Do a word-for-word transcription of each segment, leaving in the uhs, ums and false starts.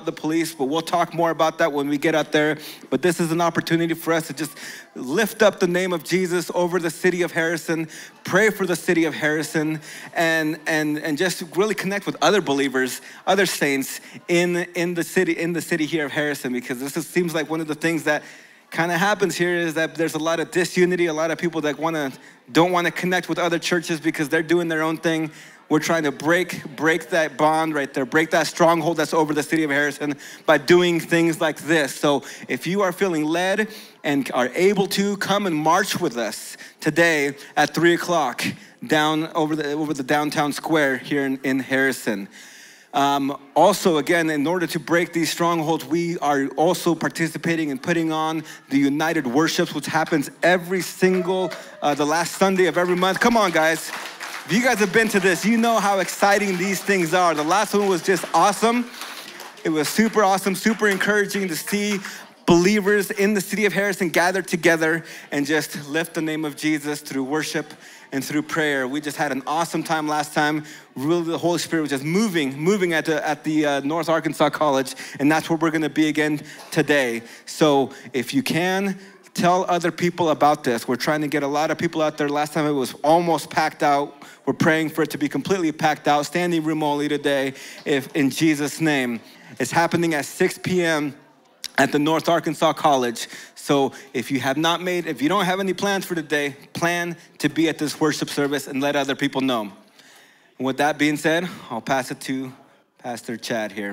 the police, but we'll talk more about that when we get out there. But this is an opportunity for us to just lift up the name of Jesus over the city of Harrison, pray for the city of Harrison, and and and just really connect with other believers, other saints in in the city in the city here of Harrison, because this is, seems like one of the things that kind of happens here is that there's a lot of disunity, a lot of people that want to don't want to connect with other churches because they're doing their own thing. We're trying to break break that bond right there, break that stronghold that's over the city of Harrison by doing things like this. So if you are feeling led and are able to, come and march with us today at three o'clock down over the over the downtown square here in, in Harrison. Um, also, again, in order to break these strongholds, we are also participating and putting on the United Worships, which happens every single, uh, the last Sunday of every month. Come on, guys. If you guys have been to this, you know how exciting these things are. The last one was just awesome. It was super awesome, super encouraging to see believers in the city of Harrison gather together and just lift the name of Jesus through worship and through prayer. We just had an awesome time last time. Really, the Holy Spirit was just moving, moving at the, at the uh, North Arkansas College, and that's where we're gonna be again today. So if you can, tell other people about this. We're trying to get a lot of people out there. Last time it was almost packed out. We're praying for it to be completely packed out, standing room only today, if in Jesus' name. It's happening at six p.m. at the North Arkansas College. So if you have not made, if you don't have any plans for today, plan to be at this worship service and let other people know. And with that being said, I'll pass it to Pastor Chad here.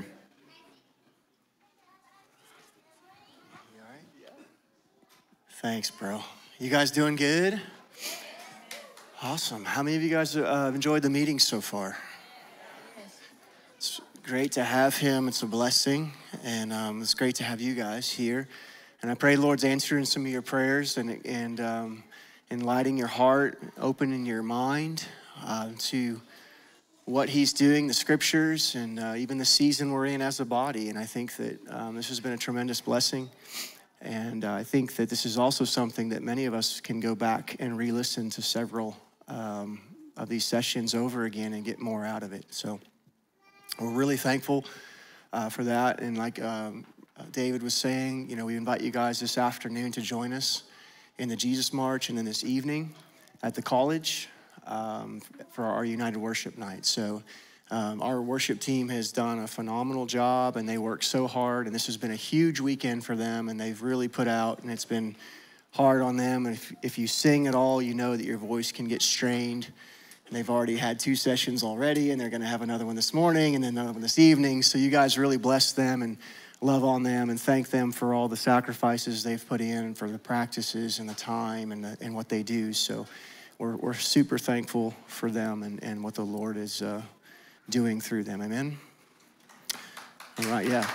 Thanks, bro. You guys doing good? Awesome. How many of you guys uh, enjoyed the meeting so far? It's great to have him. It's a blessing. And um, it's great to have you guys here. And I pray the Lord's answering some of your prayers and, and um, enlightening your heart, opening your mind uh, to what he's doing, the scriptures, and uh, even the season we're in as a body. And I think that um, this has been a tremendous blessing. And uh, I think that this is also something that many of us can go back and re-listen to several um, of these sessions over again and get more out of it. So we're really thankful uh, for that. And like um, David was saying, you know, we invite you guys this afternoon to join us in the Jesus March and then this evening at the college um, for our United Worship Night. So Um, our worship team has done a phenomenal job, and they work so hard, and this has been a huge weekend for them, and they've really put out, and it's been hard on them. And if, if you sing at all, you know that your voice can get strained, and they've already had two sessions already, and they're going to have another one this morning and then another one this evening. So you guys really bless them and love on them and thank them for all the sacrifices they've put in, for the practices and the time and, the, and what they do. So we're, we're super thankful for them and, and what the Lord is uh, doing through them. Amen? All right, yeah.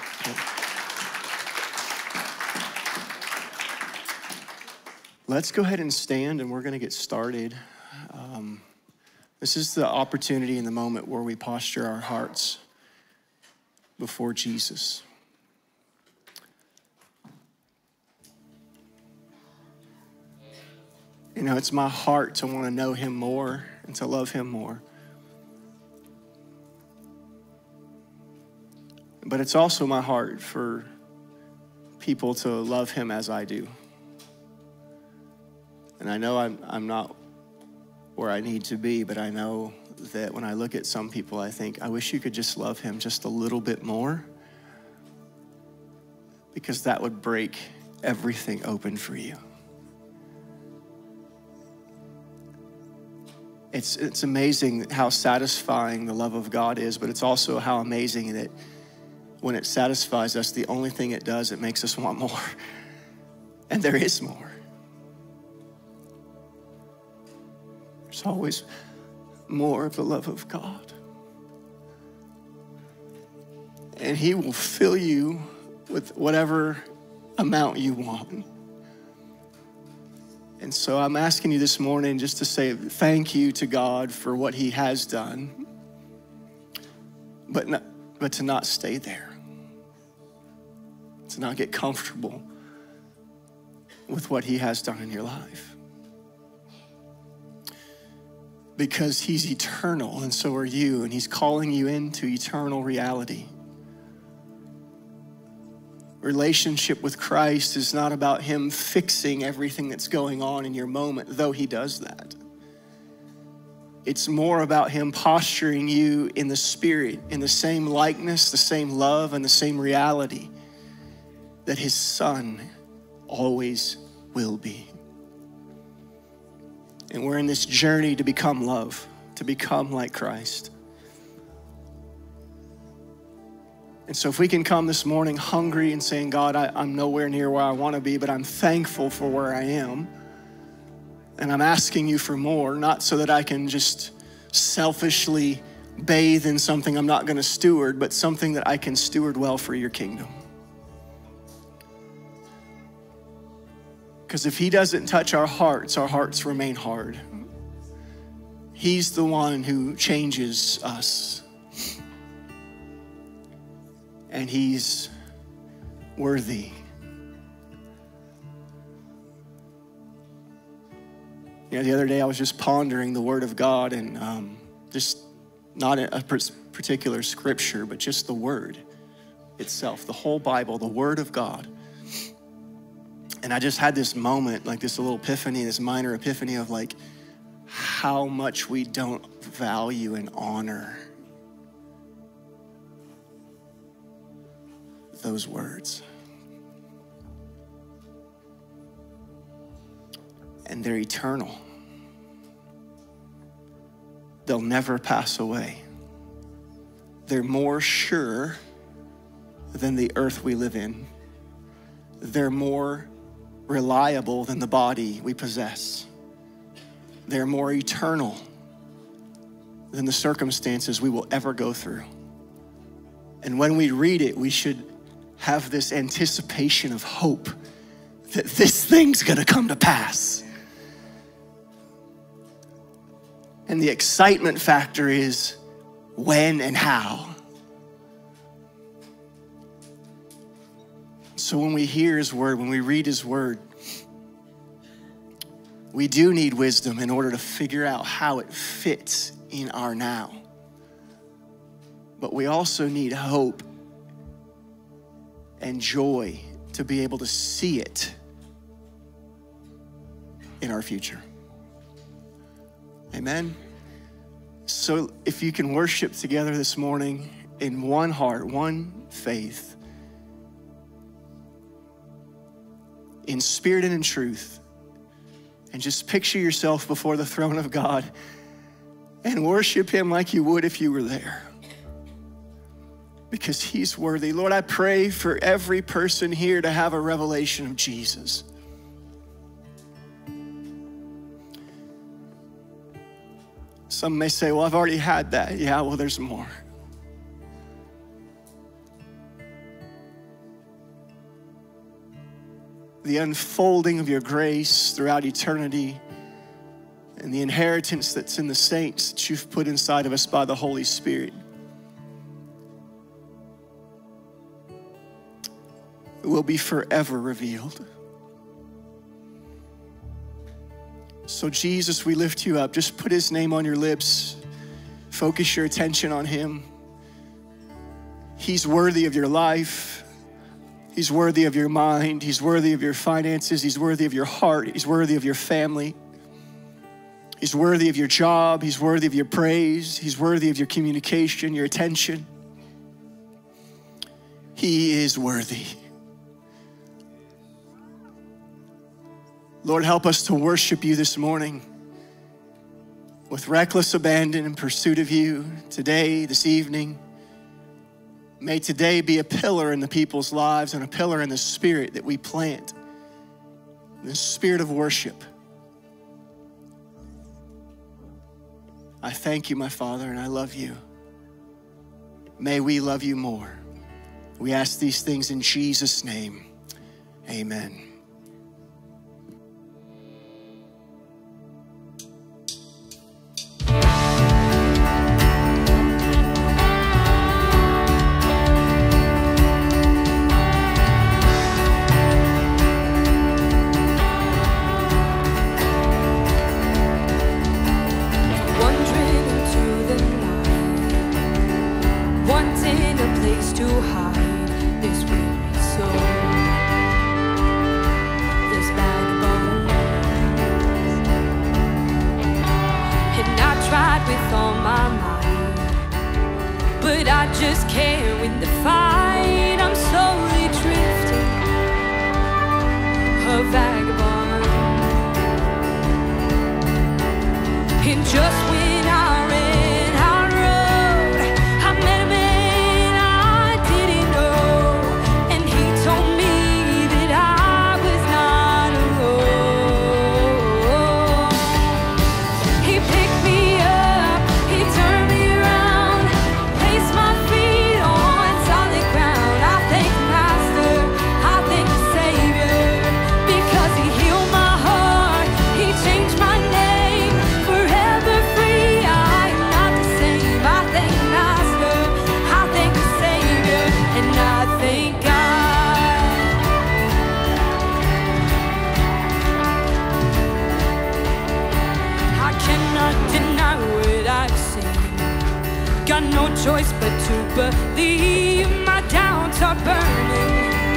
Let's go ahead and stand, and we're going to get started. Um, this is the opportunity in the moment where we posture our hearts before Jesus. You know, it's my heart to want to know him more and to love him more. But it's also my heart for people to love him as I do. And I know I'm, I'm not where I need to be, but I know that when I look at some people, I think, I wish you could just love him just a little bit more, because that would break everything open for you. It's, it's amazing how satisfying the love of God is, but it's also how amazing that when it satisfies us, the only thing it does, it makes us want more. And there is more. There's always more of the love of God. And he will fill you with whatever amount you want. And so I'm asking you this morning just to say thank you to God for what he has done, but not, but to not stay there. To not get comfortable with what he has done in your life. Because he's eternal, and so are you, and he's calling you into eternal reality. Relationship with Christ is not about him fixing everything that's going on in your moment, though he does that. It's more about him posturing you in the spirit, in the same likeness, the same love, and the same reality that his son always will be. And we're in this journey to become love, to become like Christ. And so if we can come this morning hungry and saying, God, I, I'm nowhere near where I want to be, but I'm thankful for where I am. And I'm asking you for more, not so that I can just selfishly bathe in something I'm not going to steward, but something that I can steward well for your kingdom. Because if he doesn't touch our hearts, our hearts remain hard. He's the one who changes us. And he's worthy. You know, the other day I was just pondering the word of God, and um, just not a particular scripture, but just the word itself, the whole Bible, the word of God. And I just had this moment, like this little epiphany, this minor epiphany of like how much we don't value and honor those words. And they're eternal. They'll never pass away. They're more sure than the earth we live in. They're more reliable than the body we possess. They're more eternal than the circumstances we will ever go through. And when we read it, we should have this anticipation of hope that this thing's gonna come to pass. And the excitement factor is when and how. So when we hear his word, when we read his word, we do need wisdom in order to figure out how it fits in our now. But we also need hope and joy to be able to see it in our future. Amen. So if you can worship together this morning in one heart, one faith, in spirit and in truth, and just picture yourself before the throne of God and worship him like you would if you were there. Because he's worthy. Lord, I pray for every person here to have a revelation of Jesus. Some may say, well, I've already had that. Yeah, well, there's more. The unfolding of your grace throughout eternity and the inheritance that's in the saints that you've put inside of us by the Holy Spirit. Will be forever revealed. So Jesus, we lift you up. Just put his name on your lips. Focus your attention on him. He's worthy of your life. He's worthy of your mind. He's worthy of your finances. He's worthy of your heart. He's worthy of your family. He's worthy of your job. He's worthy of your praise. He's worthy of your communication, your attention. He is worthy. Lord, help us to worship you this morning with reckless abandon in pursuit of you today, this evening. May today be a pillar in the people's lives and a pillar in the spirit that we plant, the spirit of worship. I thank you, my Father, and I love you. May we love you more. We ask these things in Jesus' name. Amen. Wanting a place to hide this weary soul. can't win the fight. I'm slowly drifting, a vagabond. And just when I ran out of road, I met a man I didn't know, and he told me that I was not alone. He picked me up, he turned me around, placed my feet on solid ground. I thank the Master, I thank the Savior, because he healed my heart, he changed my name, forever free. I am not the same. I thank the Master, I thank the Savior, and I thank God. I cannot deny what I've seen. Got no choice but to believe. My doubts are burning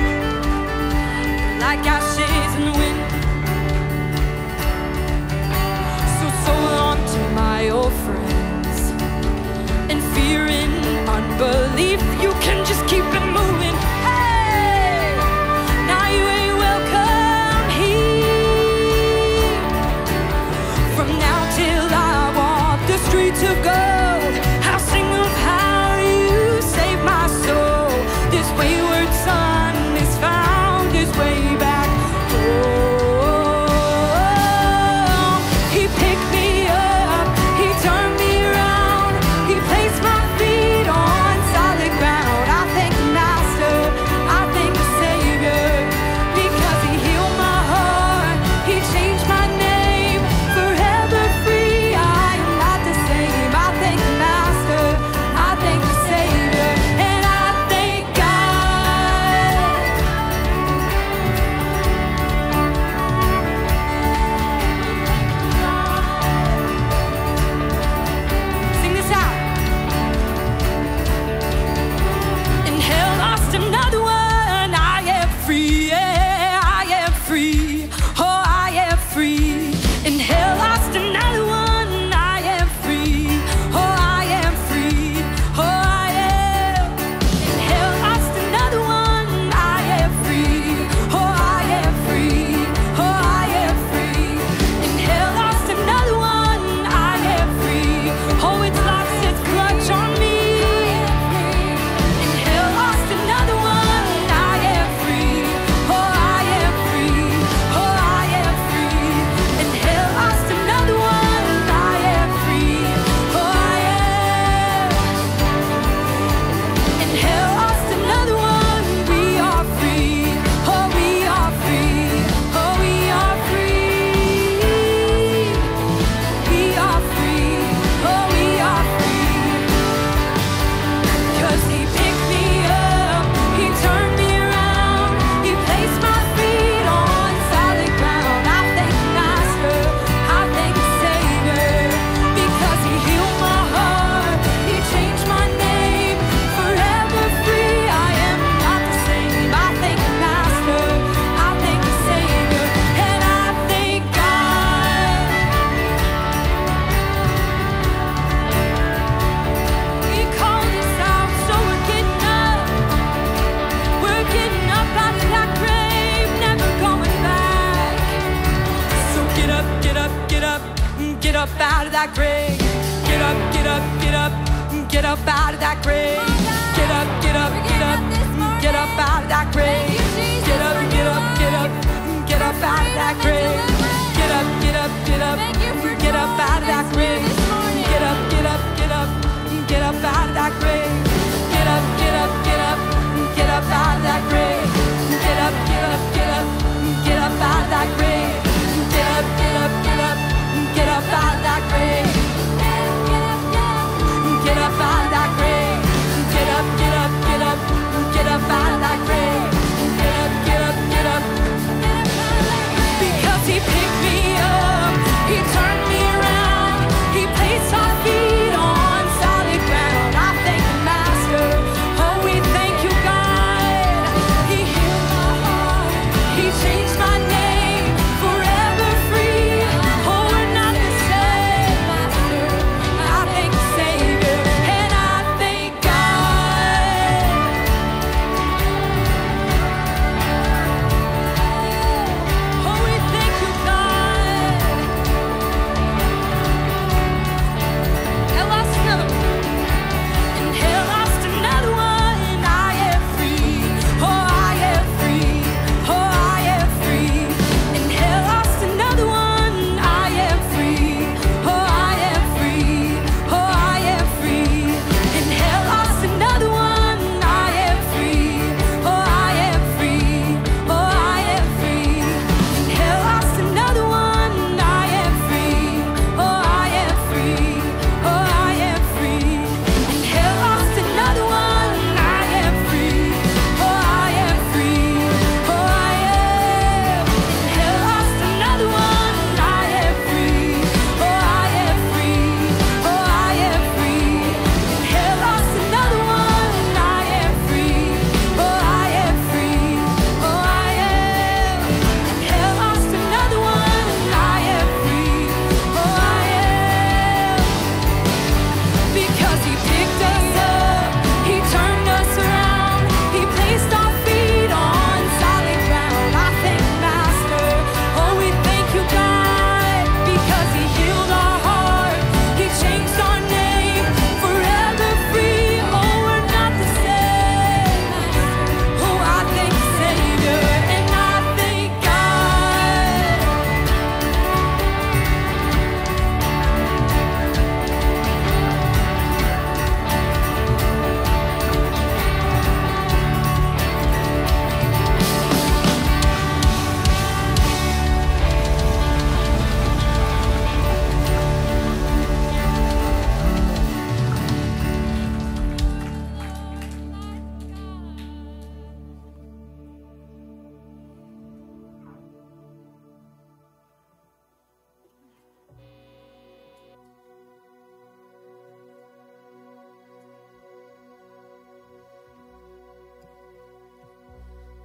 like ashes in the wind. So, so long to my old friends, and fear and unbelief. You can just keep it moving. Hey, now you ain't welcome here. From now till I walk the streets of gold, I'll sing of how you saved my soul. This wayward son has found his way back home. He picked me up, he turned me around, he placed my feet on solid ground. I thank the Master, I thank the Savior, because he healed my heart, he changed my name, forever free. I am not the same. I thank the Master, I thank the Savior, and I thank God. Sing this out. And hell lost another one. I am free, yeah, I am free. Oh, I am free. And hell lost another one. I am free. Oh, I am free. Oh, I am. And hell lost another one. I am free. Oh, I am free. Oh, I am free. And hell lost another one. I am free. Oh, it's lost its clutch on me. And hell lost another one. I am free. Oh, I am free. Oh, I am free. And hell lost another one. I am free. Oh, I am. And hell lost another one. We are free. Oh, we are free. Oh, we are free. We are free. Oh, we are free. 'Cause he picked me up, he turned me around, he placed my feet on solid ground. I thank the Master, I thank the Savior, because he healed my heart, he changed my name, forever free. I am not the same. I thank the Master, I thank the Savior, and I thank God. We call this out, so we're getting up. We're getting up out of that grave, never going back. So get up, get up, get up, get up out of that grave. Get up, get up, get up, get up out of that grave. Get up, get up, get up, get up out of that grave. Get up, get up, get up, get up out of that grave. Get up, get up, get up, get up out of that grave. Get up, get up, get up, get up out of that grave. Get up, get up, get up, get up out of that grave. Get up, get up, get up, get up out of that grave. Get up, get up, get up, get up out of that grave. Get up out of that grave.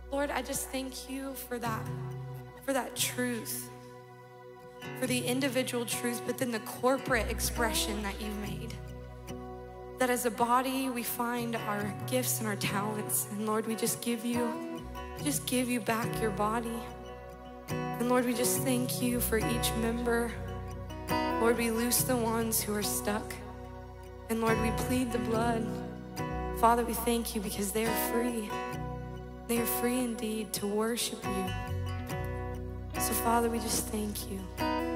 Lord, I just thank you for that, for that truth, for the individual truth, but then the corporate expression that you've made. That as a body, we find our gifts and our talents. And Lord, we just give you, just give you back your body. And Lord, we just thank you for each member. Lord, we loose the ones who are stuck. And Lord, we plead the blood. Father, we thank you because they are free. They are free indeed to worship you. So Father, we just thank you.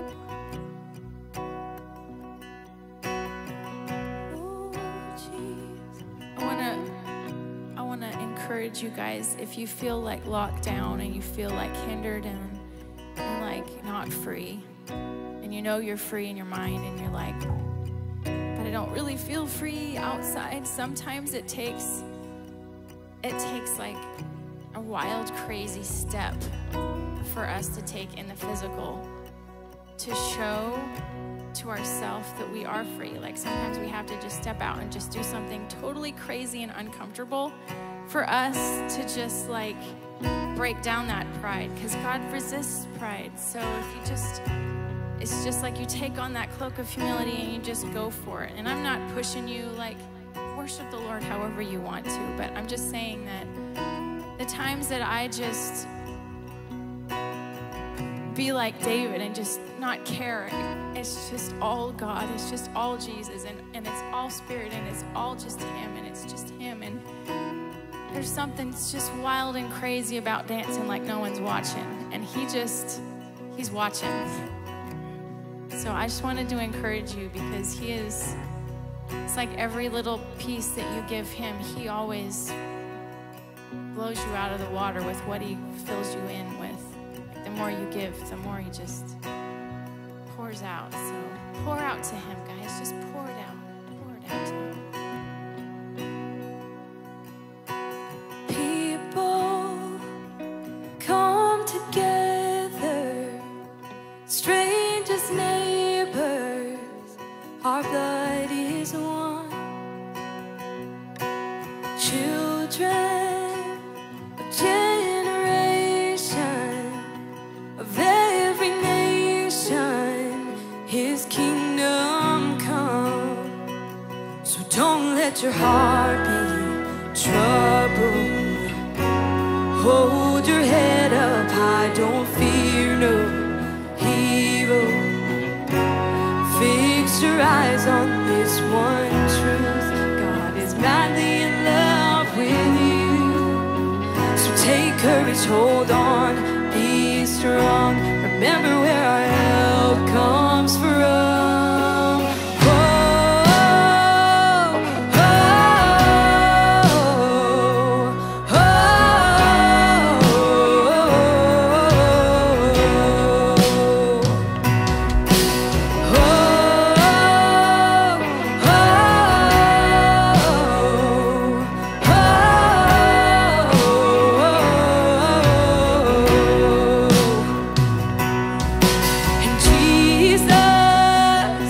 You guys, if you feel like locked down and you feel like hindered and, and like not free, and you know you're free in your mind and you're like, but I don't really feel free outside. Sometimes it takes it takes like a wild, crazy step for us to take in the physical to show to ourselves that we are free. Like sometimes we have to just step out and just do something totally crazy and uncomfortable for us to just like break down that pride, because God resists pride. So if you just, it's just like you take on that cloak of humility and you just go for it. And I'm not pushing you, like, worship the Lord however you want to, but I'm just saying that the times that I just be like David and just not care, it's just all God, it's just all Jesus, and, and it's all spirit, and it's all just him, and it's just him. And there's something that's just wild and crazy about dancing like no one's watching. And he just, he's watching. So I just wanted to encourage you, because he is, it's like every little piece that you give him, he always blows you out of the water with what he fills you in with. Like the more you give, the more he just pours out. So pour out to him, guys. Just pour it out. Pour it out to him. Together, strangers, neighbors, our blood is one. Children of generation, of every nation, his kingdom come. So don't let your heart be troubled. Hold your head up high, don't fear no evil. Fix your eyes on this one truth: God is madly in love with you. So take courage, hold on, be strong. Remember where our help comes from. Jesus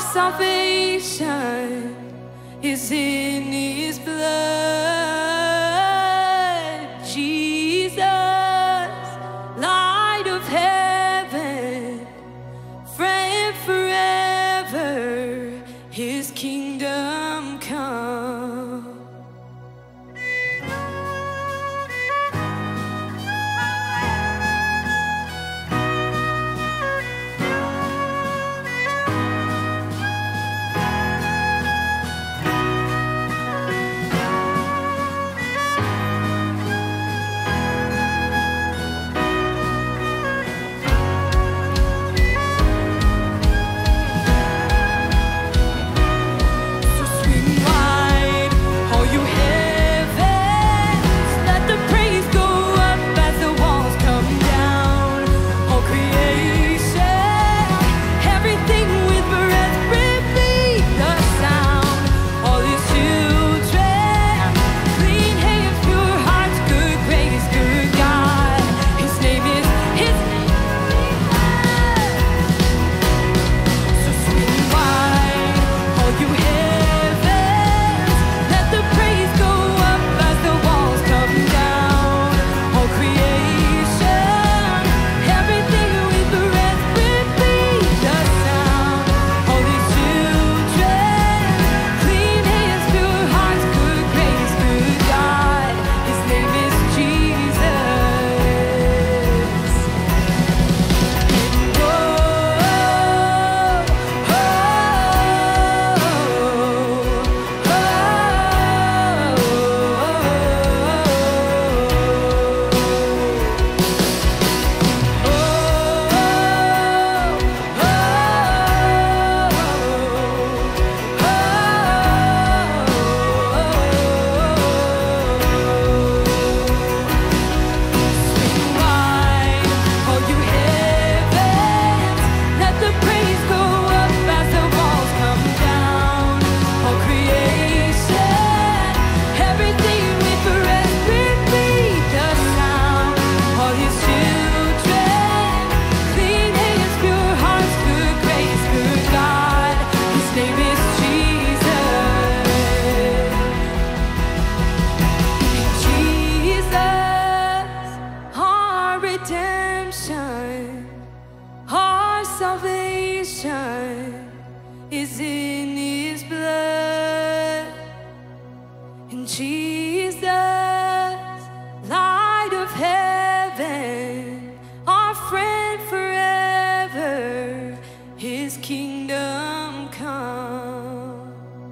salvation is in His blood. Jesus, light of heaven, friend forever, His kingdom come. Is in His blood. And Jesus, light of heaven, our friend forever, His kingdom come.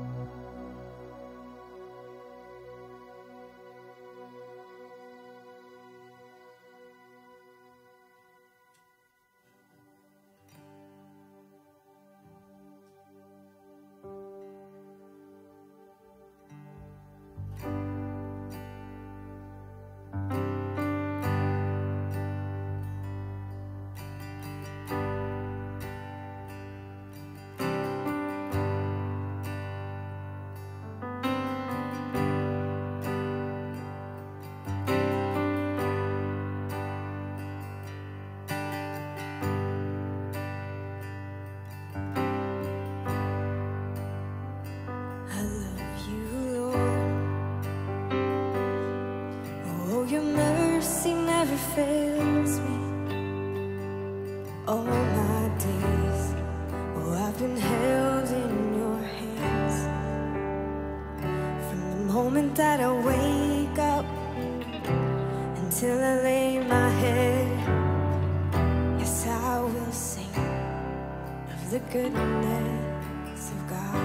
Fails me all my days. Oh, I've been held in your hands from the moment that I wake up until I lay my head. Yes, I will sing of the goodness of God.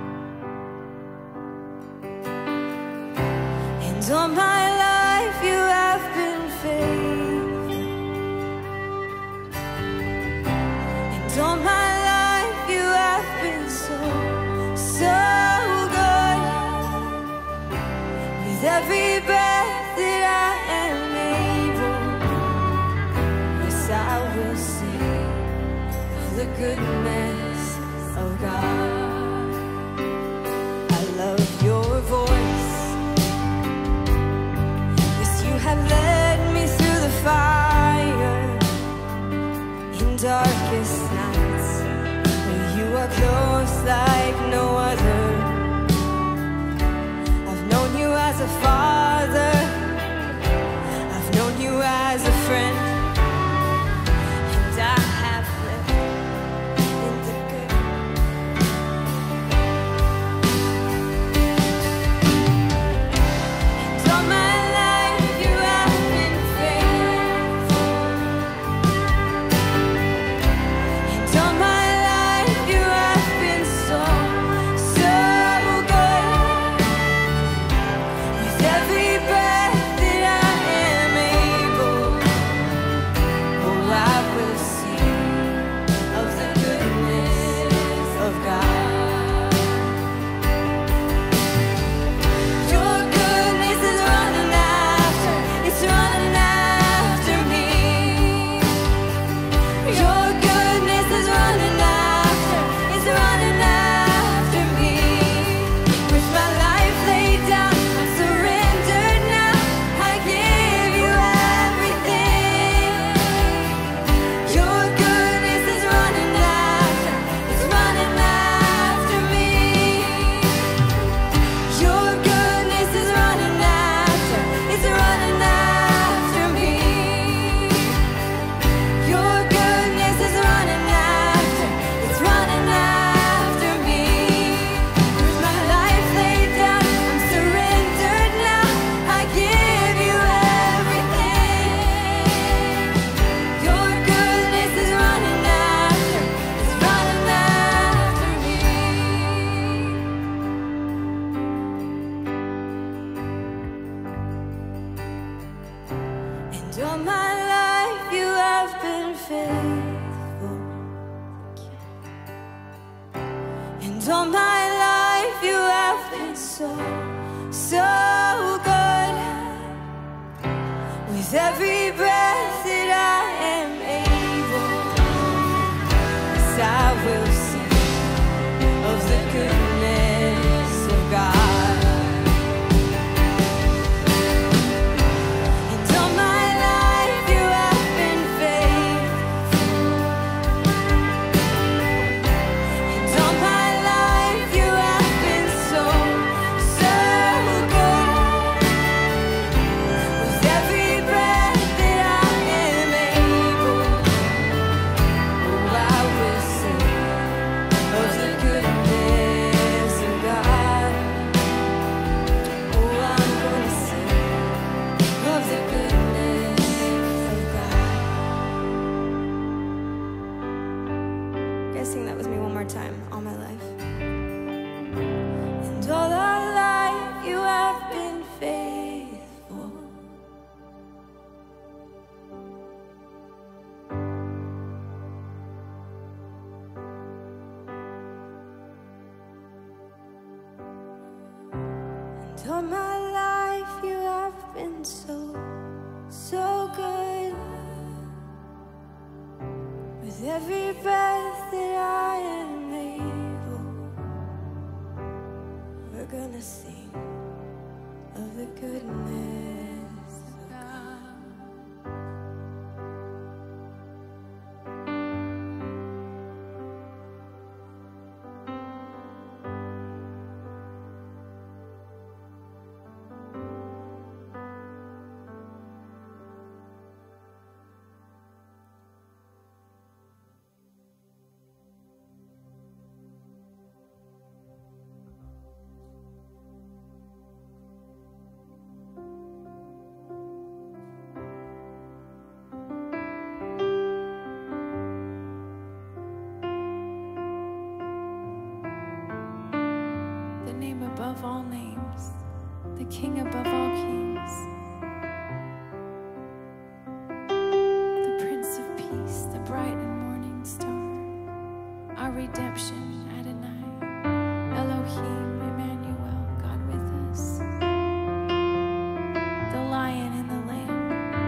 And all my life you have been faithful. All my life you have been so, so good. With every breath that I am able, yes, I will sing of the goodness of God. I love your voice. Yes, you have led me through the fire in darkest nights. You are close And all my life you have been so, so good. With every breath that I am able, yes, I will sing of the goodness of God. And all my life you have been faithful. And all my life you have been so, so good. With every breath that I am able, oh, I will sing of the goodness of God. Oh, I'm gonna sing of the goodness of God. You guys sing that with me one more time, all my life. And all our life you have been faithful. And all my life you have been so, so good. With every breath that I am able, we're gonna sing of the goodness of God. The name above all names, the King above all kings, the Prince of Peace, the bright and morning star, our redemption, Adonai, Elohim, Emmanuel, God with us, the Lion and the Lamb,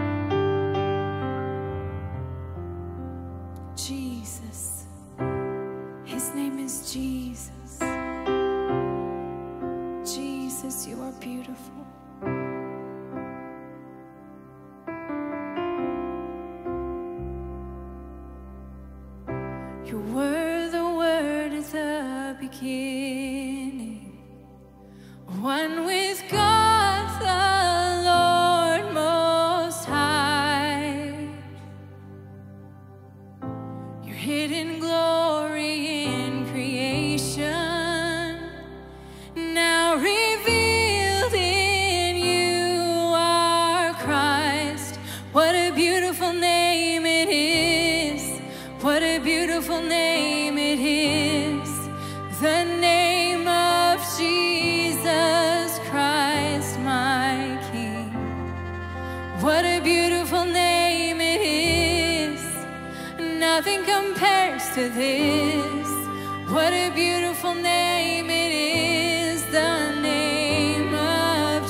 Jesus. His name is Jesus. Jesus, you are beautiful. You were the Word at the beginning, one with God the Lord Most High. Your hidden glory in creation, now revealed in you are Christ. What a beautiful name it is. What a beautiful name it is. The name of Jesus Christ, my King. What a beautiful name it is. Nothing compares to this. What a beautiful name it is. The name of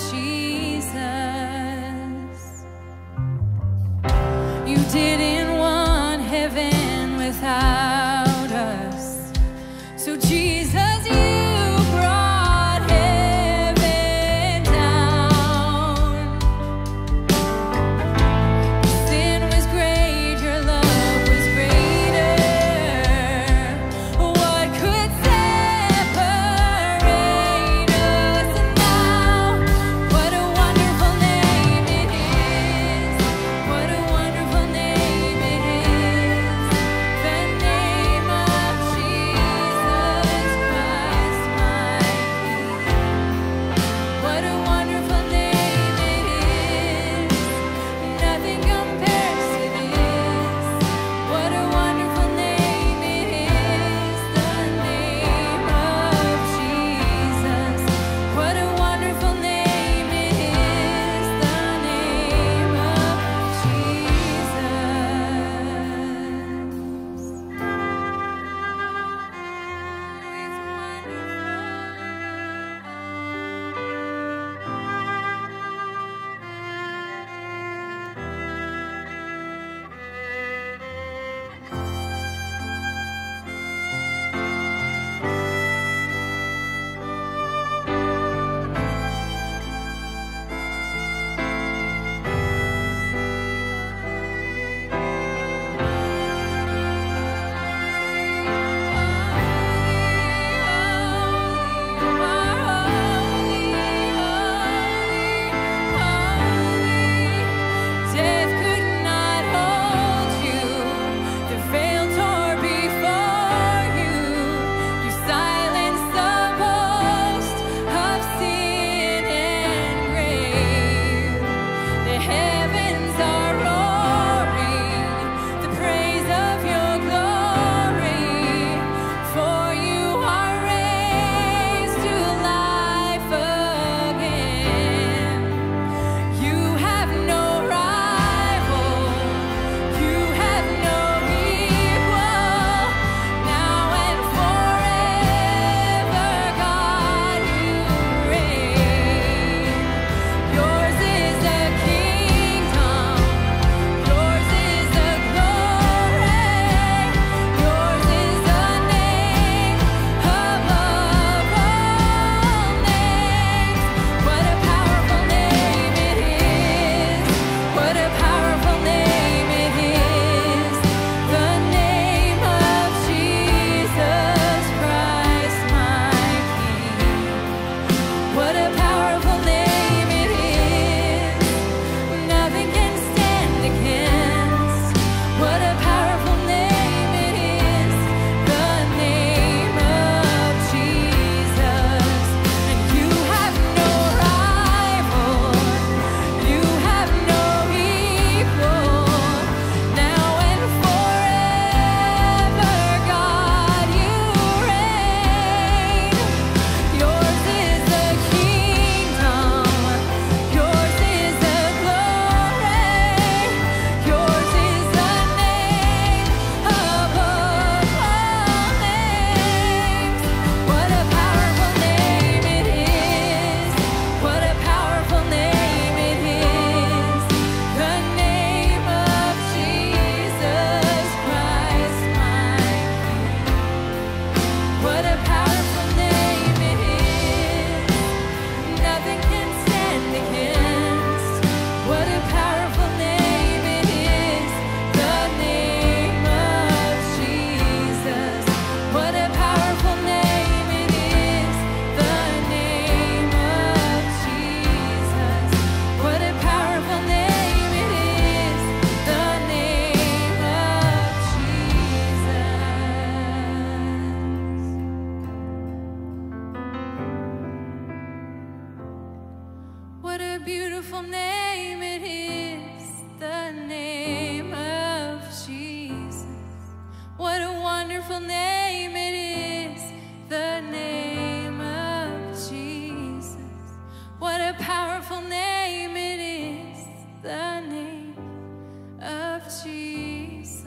Jesus. You didn't want heaven without us, so Jesus, you brought heaven down. Sin was great, your love was greater. What could separate beautiful name it is, the name of Jesus. What a wonderful name it is, the name of Jesus. What a powerful name it is, the name of Jesus.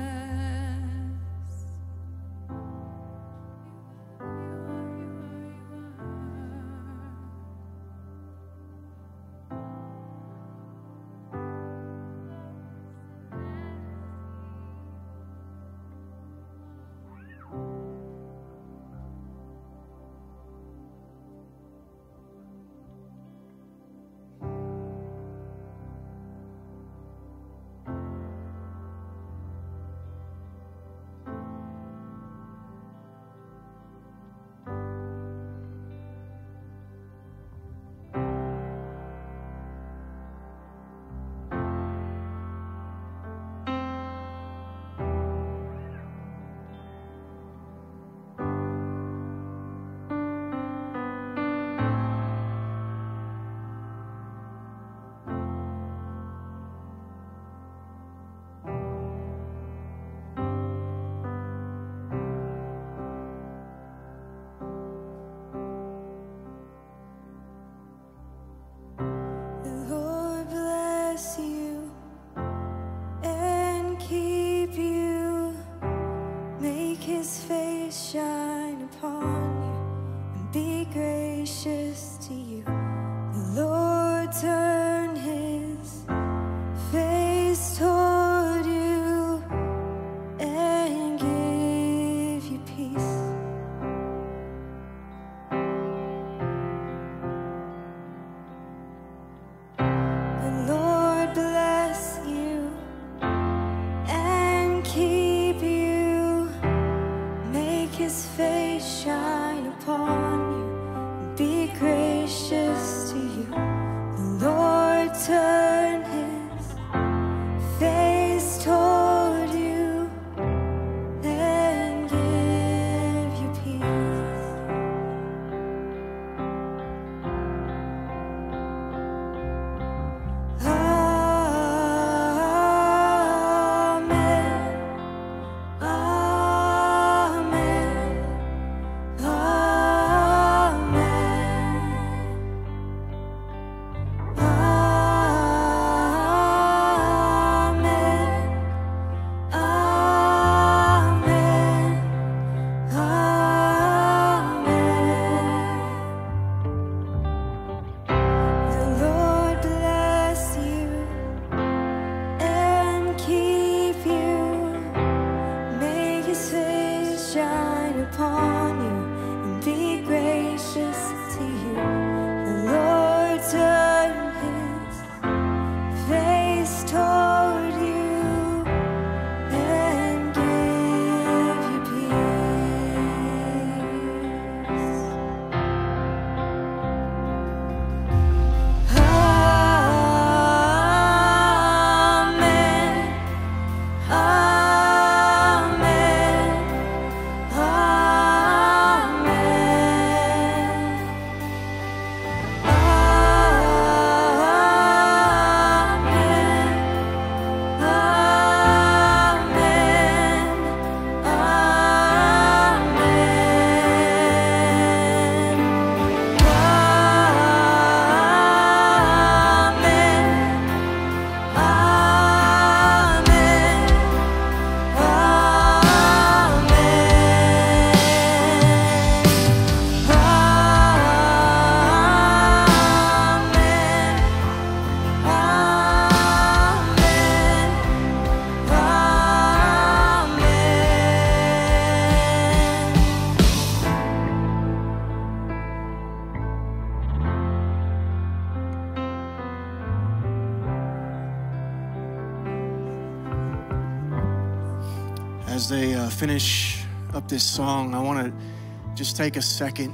As they uh, finish up this song, I want to just take a second.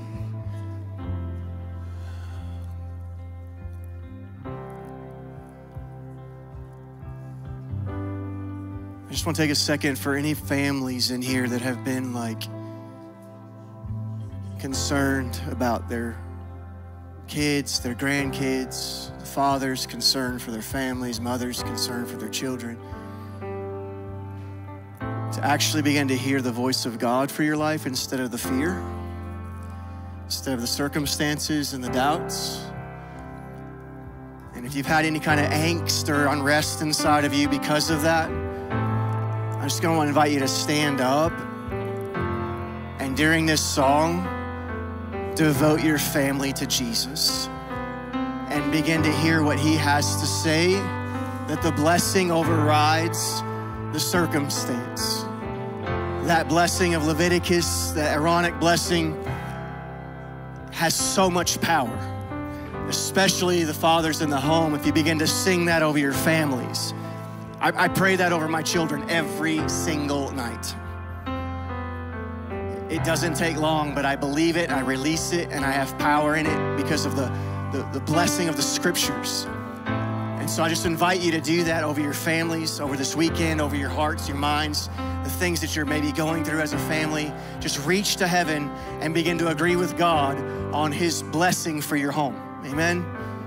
I just want to take a second for any families in here that have been like concerned about their kids, their grandkids, fathers concerned for their families, mothers concerned for their children, to actually begin to hear the voice of God for your life instead of the fear, instead of the circumstances and the doubts. And if you've had any kind of angst or unrest inside of you because of that, I'm just going to invite you to stand up and during this song, devote your family to Jesus and begin to hear what he has to say, that the blessing overrides the circumstance. That blessing of Leviticus, the Aaronic blessing, has so much power, especially the fathers in the home. If you begin to sing that over your families, I, I pray that over my children every single night. It doesn't take long, but I believe it, I release it, and I have power in it because of the, the, the blessing of the scriptures. And so I just invite you to do that over your families, over this weekend, over your hearts, your minds, the things that you're maybe going through as a family. Just reach to heaven and begin to agree with God on his blessing for your home. Amen.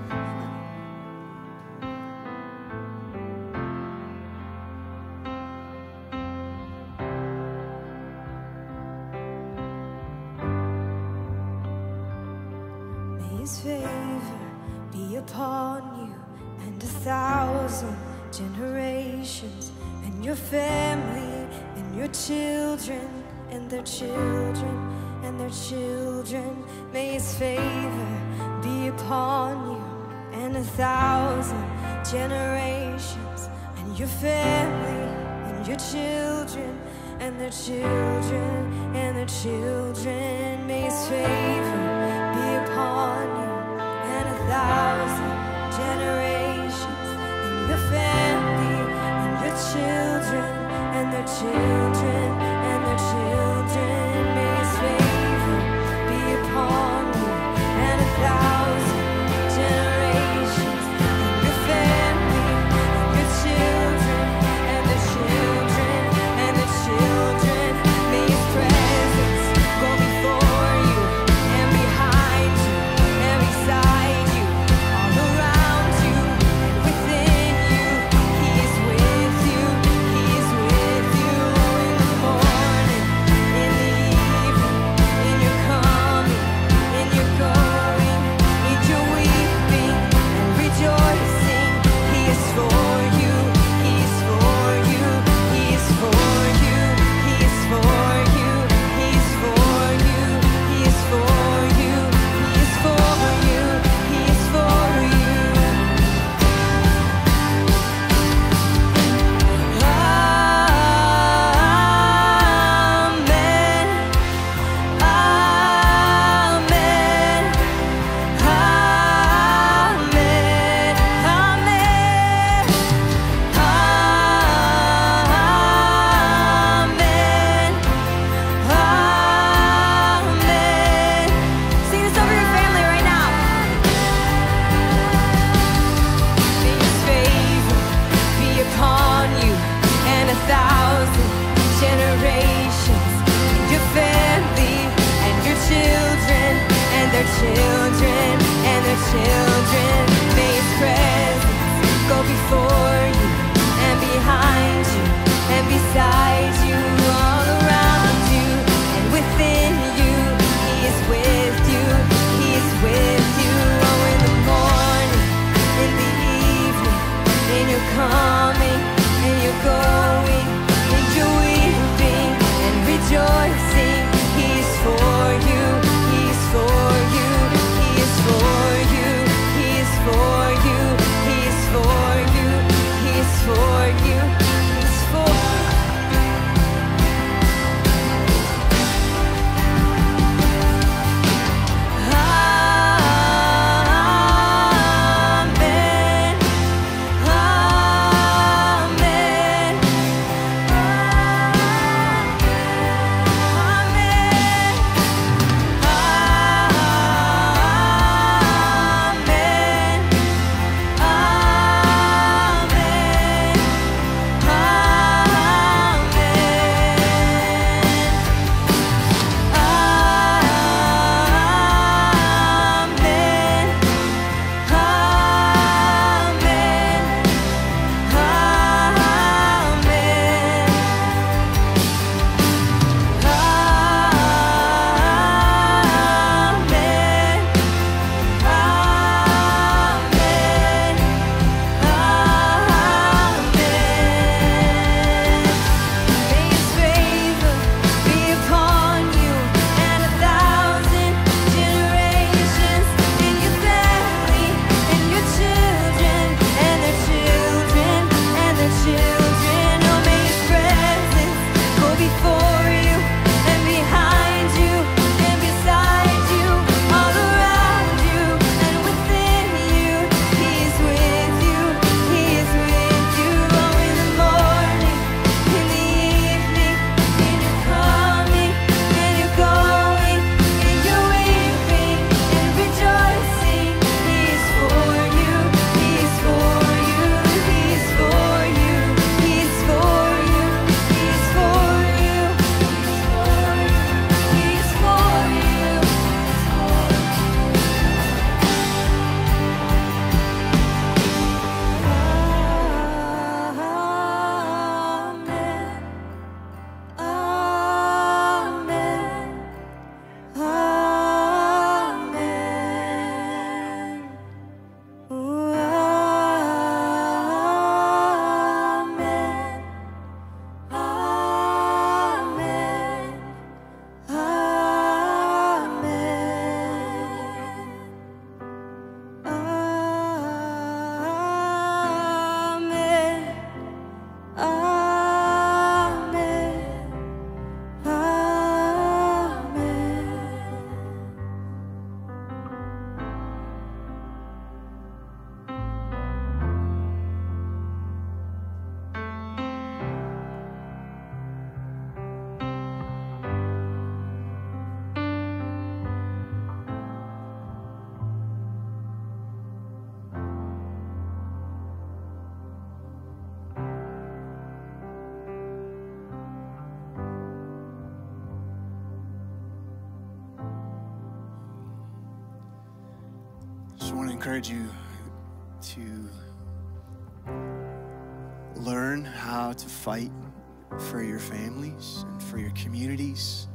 May his favor be upon you and a thousand generations, and your family and your children and their children and their children. May his favor be upon you and a thousand generations, and your family and your children and their children and their children. May his favor be upon you and a thousand generations, and your family and your children and their children and their children. May his favor be upon you and a thousand generations, and your family and your children and their children and their children. May his presence go before you and behind you and beside you, all around you and within you. He is with you, he is with you in the morning, Just want to encourage you to learn how to fight for your families and for your communities.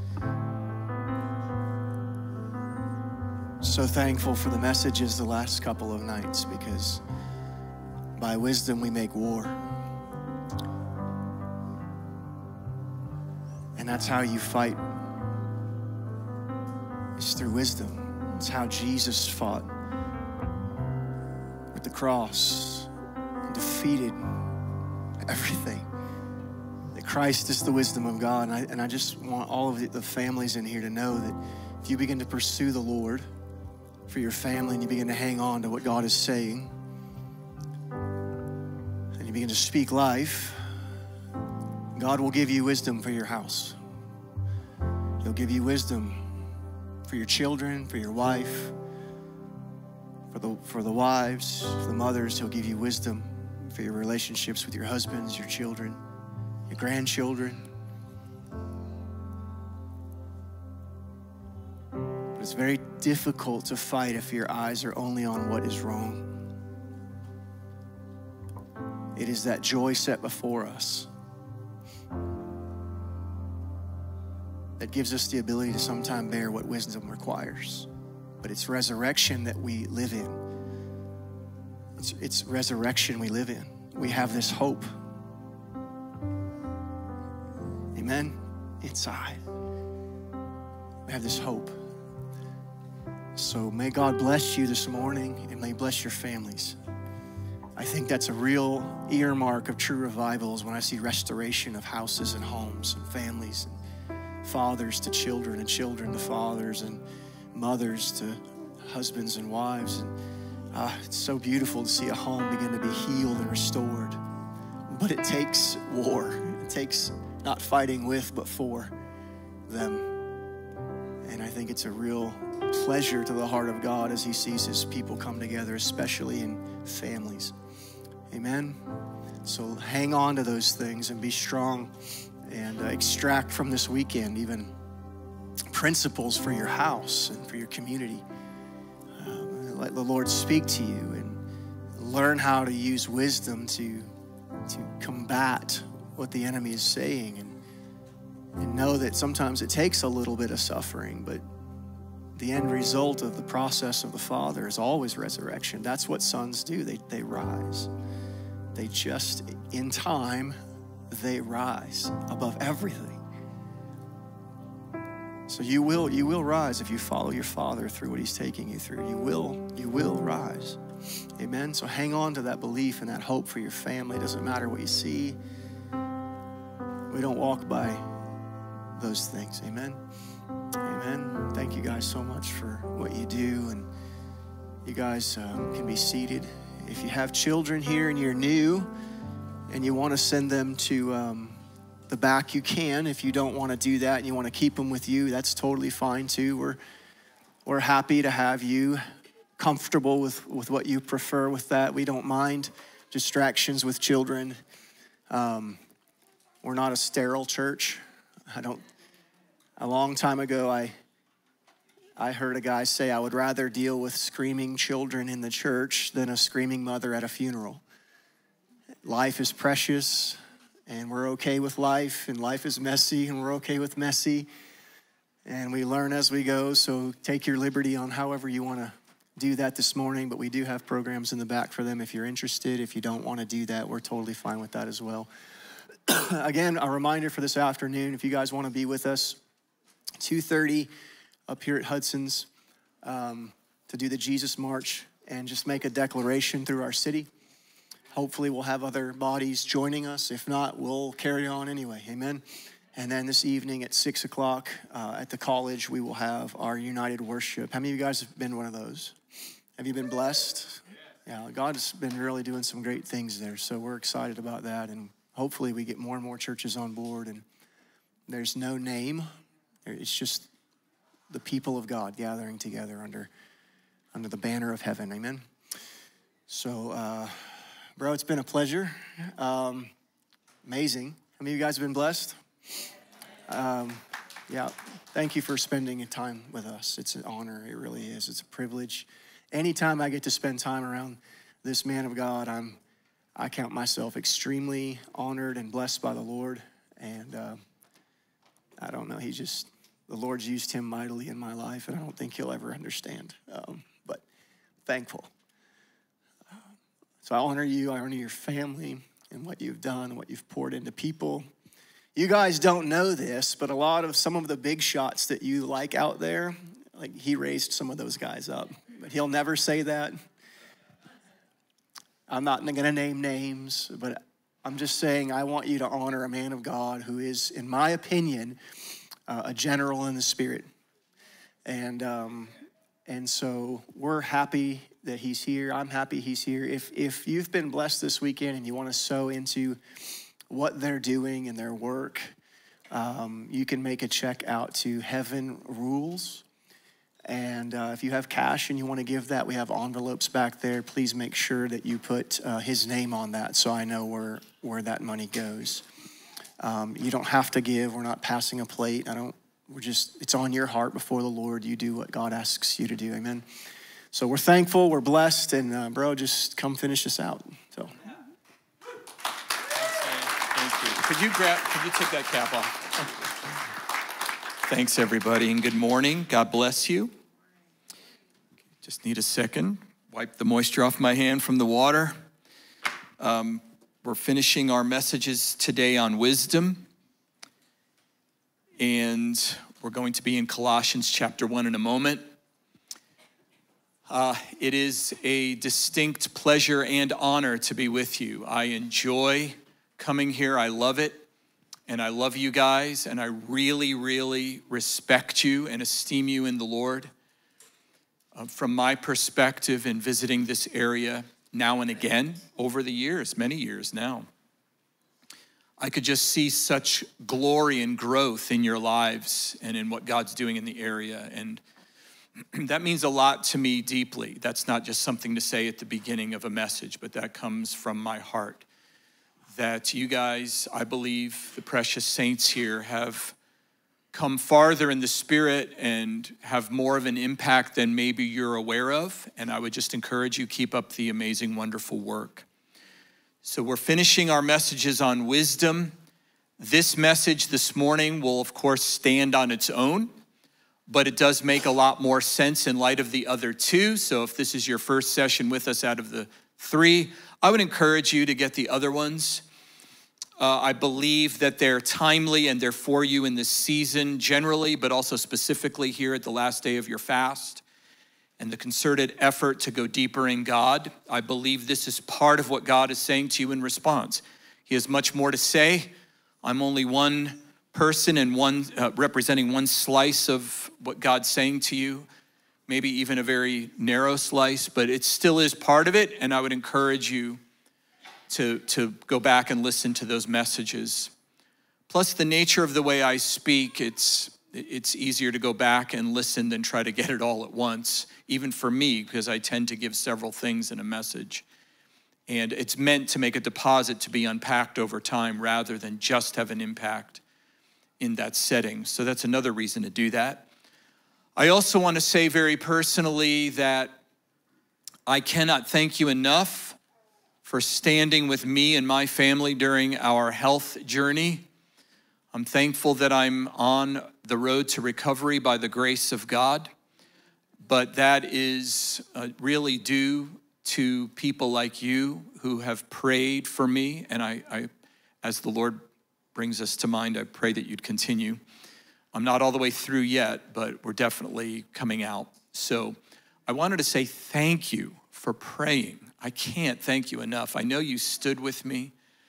So thankful for the messages the last couple of nights, because by wisdom we make war. And that's how you fight, is through wisdom. It's how Jesus fought with the cross and defeated everything. That Christ is the wisdom of God. And I, and I just want all of the, the families in here to know that if you begin to pursue the Lord for your family and you begin to hang on to what God is saying, and you begin to speak life, God will give you wisdom for your house. He'll give you wisdom for your children, for your wife, for the, for the wives, for the mothers. He'll give you wisdom for your relationships with your husbands, your children, your grandchildren. But it's very difficult to fight if your eyes are only on what is wrong. It is that joy set before us that gives us the ability to sometimes bear what wisdom requires. But it's resurrection that we live in. It's, it's resurrection we live in. We have this hope. Amen? Inside. We have this hope. So may God bless you this morning, and may He bless your families. I think that's a real earmark of true revivals when I see restoration of houses and homes and families, and fathers to children, and children to fathers, and mothers to husbands and wives. And uh, it's so beautiful to see a home begin to be healed and restored. But it takes war. It takes not fighting with, but for them. And I think it's a real pleasure to the heart of God as He sees His people come together, especially in families. Amen? So hang on to those things and be strong. And uh, extract from this weekend even principles for your house and for your community. Um, let the Lord speak to you, and learn how to use wisdom to, to combat what the enemy is saying. And, and know that sometimes it takes a little bit of suffering, but the end result of the process of the Father is always resurrection. That's what sons do. They, they rise. They just, in time, they rise above everything. So you will, you will rise if you follow your Father through what He's taking you through. You will, you will rise. Amen. So hang on to that belief and that hope for your family. It doesn't matter what you see. We don't walk by those things. Amen. Amen. Thank you guys so much for what you do. And you guys um, can be seated. If you have children here and you're new, and you want to send them to um, the back, you can. If you don't want to do that and you want to keep them with you, that's totally fine too. We're, we're happy to have you comfortable with, with what you prefer with that. We don't mind distractions with children. Um, we're not a sterile church. I don't, a long time ago, I, I heard a guy say, I would rather deal with screaming children in the church than a screaming mother at a funeral. Life is precious, and we're okay with life, and life is messy, and we're okay with messy, and we learn as we go. So take your liberty on however you want to do that this morning, but we do have programs in the back for them if you're interested. If you don't want to do that, we're totally fine with that as well. Again, a reminder for this afternoon, if you guys want to be with us, two thirty up here at Hudson's um, to do the Jesus March and just make a declaration through our city. Hopefully we'll have other bodies joining us. If not, we'll carry on anyway, amen? And then this evening at six o'clock uh, at the college, we will have our United Worship. How many of you guys have been one of those? Have you been blessed? Yeah, God's been really doing some great things there, so we're excited about that, and hopefully we get more and more churches on board, and there's no name. It's just the people of God gathering together under, under the banner of heaven, amen? So, uh, bro, it's been a pleasure. Um, amazing. How many of you guys have been blessed? Um, yeah, thank you for spending time with us. It's an honor. It really is. It's a privilege. anytime I get to spend time around this man of God, I'm, I count myself extremely honored and blessed by the Lord. And uh, I don't know, he just, the Lord's used him mightily in my life, and I don't think he'll ever understand, um, but thankful. Uh, so I honor you, I honor your family and what you've done, what you've poured into people. You guys don't know this, but a lot of some of the big shots that you like out there, like he raised some of those guys up, but he'll never say that. I'm not gonna name names, but I'm just saying I want you to honor a man of God who is, in my opinion, uh, a general in the spirit. And um, and so we're happy that he's here. I'm happy he's here. If, if you've been blessed this weekend and you wanna sow into what they're doing in their work, um, you can make a check out to Heaven Rules. And uh, if you have cash and you want to give that, we have envelopes back there. Please make sure that you put uh, his name on that so I know where, where that money goes. Um, you don't have to give. We're not passing a plate. I don't, we're just, it's on your heart before the Lord. You do what God asks you to do, amen? So we're thankful, we're blessed, and uh, bro, just come finish us out, so. Could you grab, could you take that cap off? Thanks, everybody, and good morning. God bless you. Just need a second. Wipe the moisture off my hand from the water. Um, we're finishing our messages today on wisdom. And we're going to be in Colossians chapter one in a moment. Uh, it is a distinct pleasure and honor to be with you. I enjoy coming here. I love it. And I love you guys. And I really, really respect you and esteem you in the Lord. Uh, from my perspective in visiting this area now and again over the years, many years now, I could just see such glory and growth in your lives and in what God's doing in the area. And that means a lot to me deeply. That's not just something to say at the beginning of a message, but that comes from my heart. That you guys, I believe, the precious saints here have come farther in the spirit and have more of an impact than maybe you're aware of. And I would just encourage you, keep up the amazing, wonderful work. So we're finishing our messages on wisdom. This message this morning will, of course, stand on its own, but it does make a lot more sense in light of the other two. So if this is your first session with us out of the three, I would encourage you to get the other ones. Uh, I believe that they're timely and they're for you in this season generally, but also specifically here at the last day of your fast and the concerted effort to go deeper in God. I believe this is part of what God is saying to you in response. He has much more to say. I'm only one person and one uh, representing one slice of what God's saying to you, maybe even a very narrow slice, but it still is part of it, and I would encourage you to, to go back and listen to those messages. Plus, the nature of the way I speak, it's, it's easier to go back and listen than try to get it all at once, even for me, because I tend to give several things in a message. And it's meant to make a deposit to be unpacked over time rather than just have an impact in that setting. So that's another reason to do that. I also want to say very personally that I cannot thank you enough for standing with me and my family during our health journey. I'm thankful that I'm on the road to recovery by the grace of God, but that is uh, really due to people like you who have prayed for me, and I, I, as the Lord brings us to mind, I pray that you'd continue. I'm not all the way through yet, but we're definitely coming out. So I wanted to say thank you for praying. I can't thank you enough. I know you stood with me,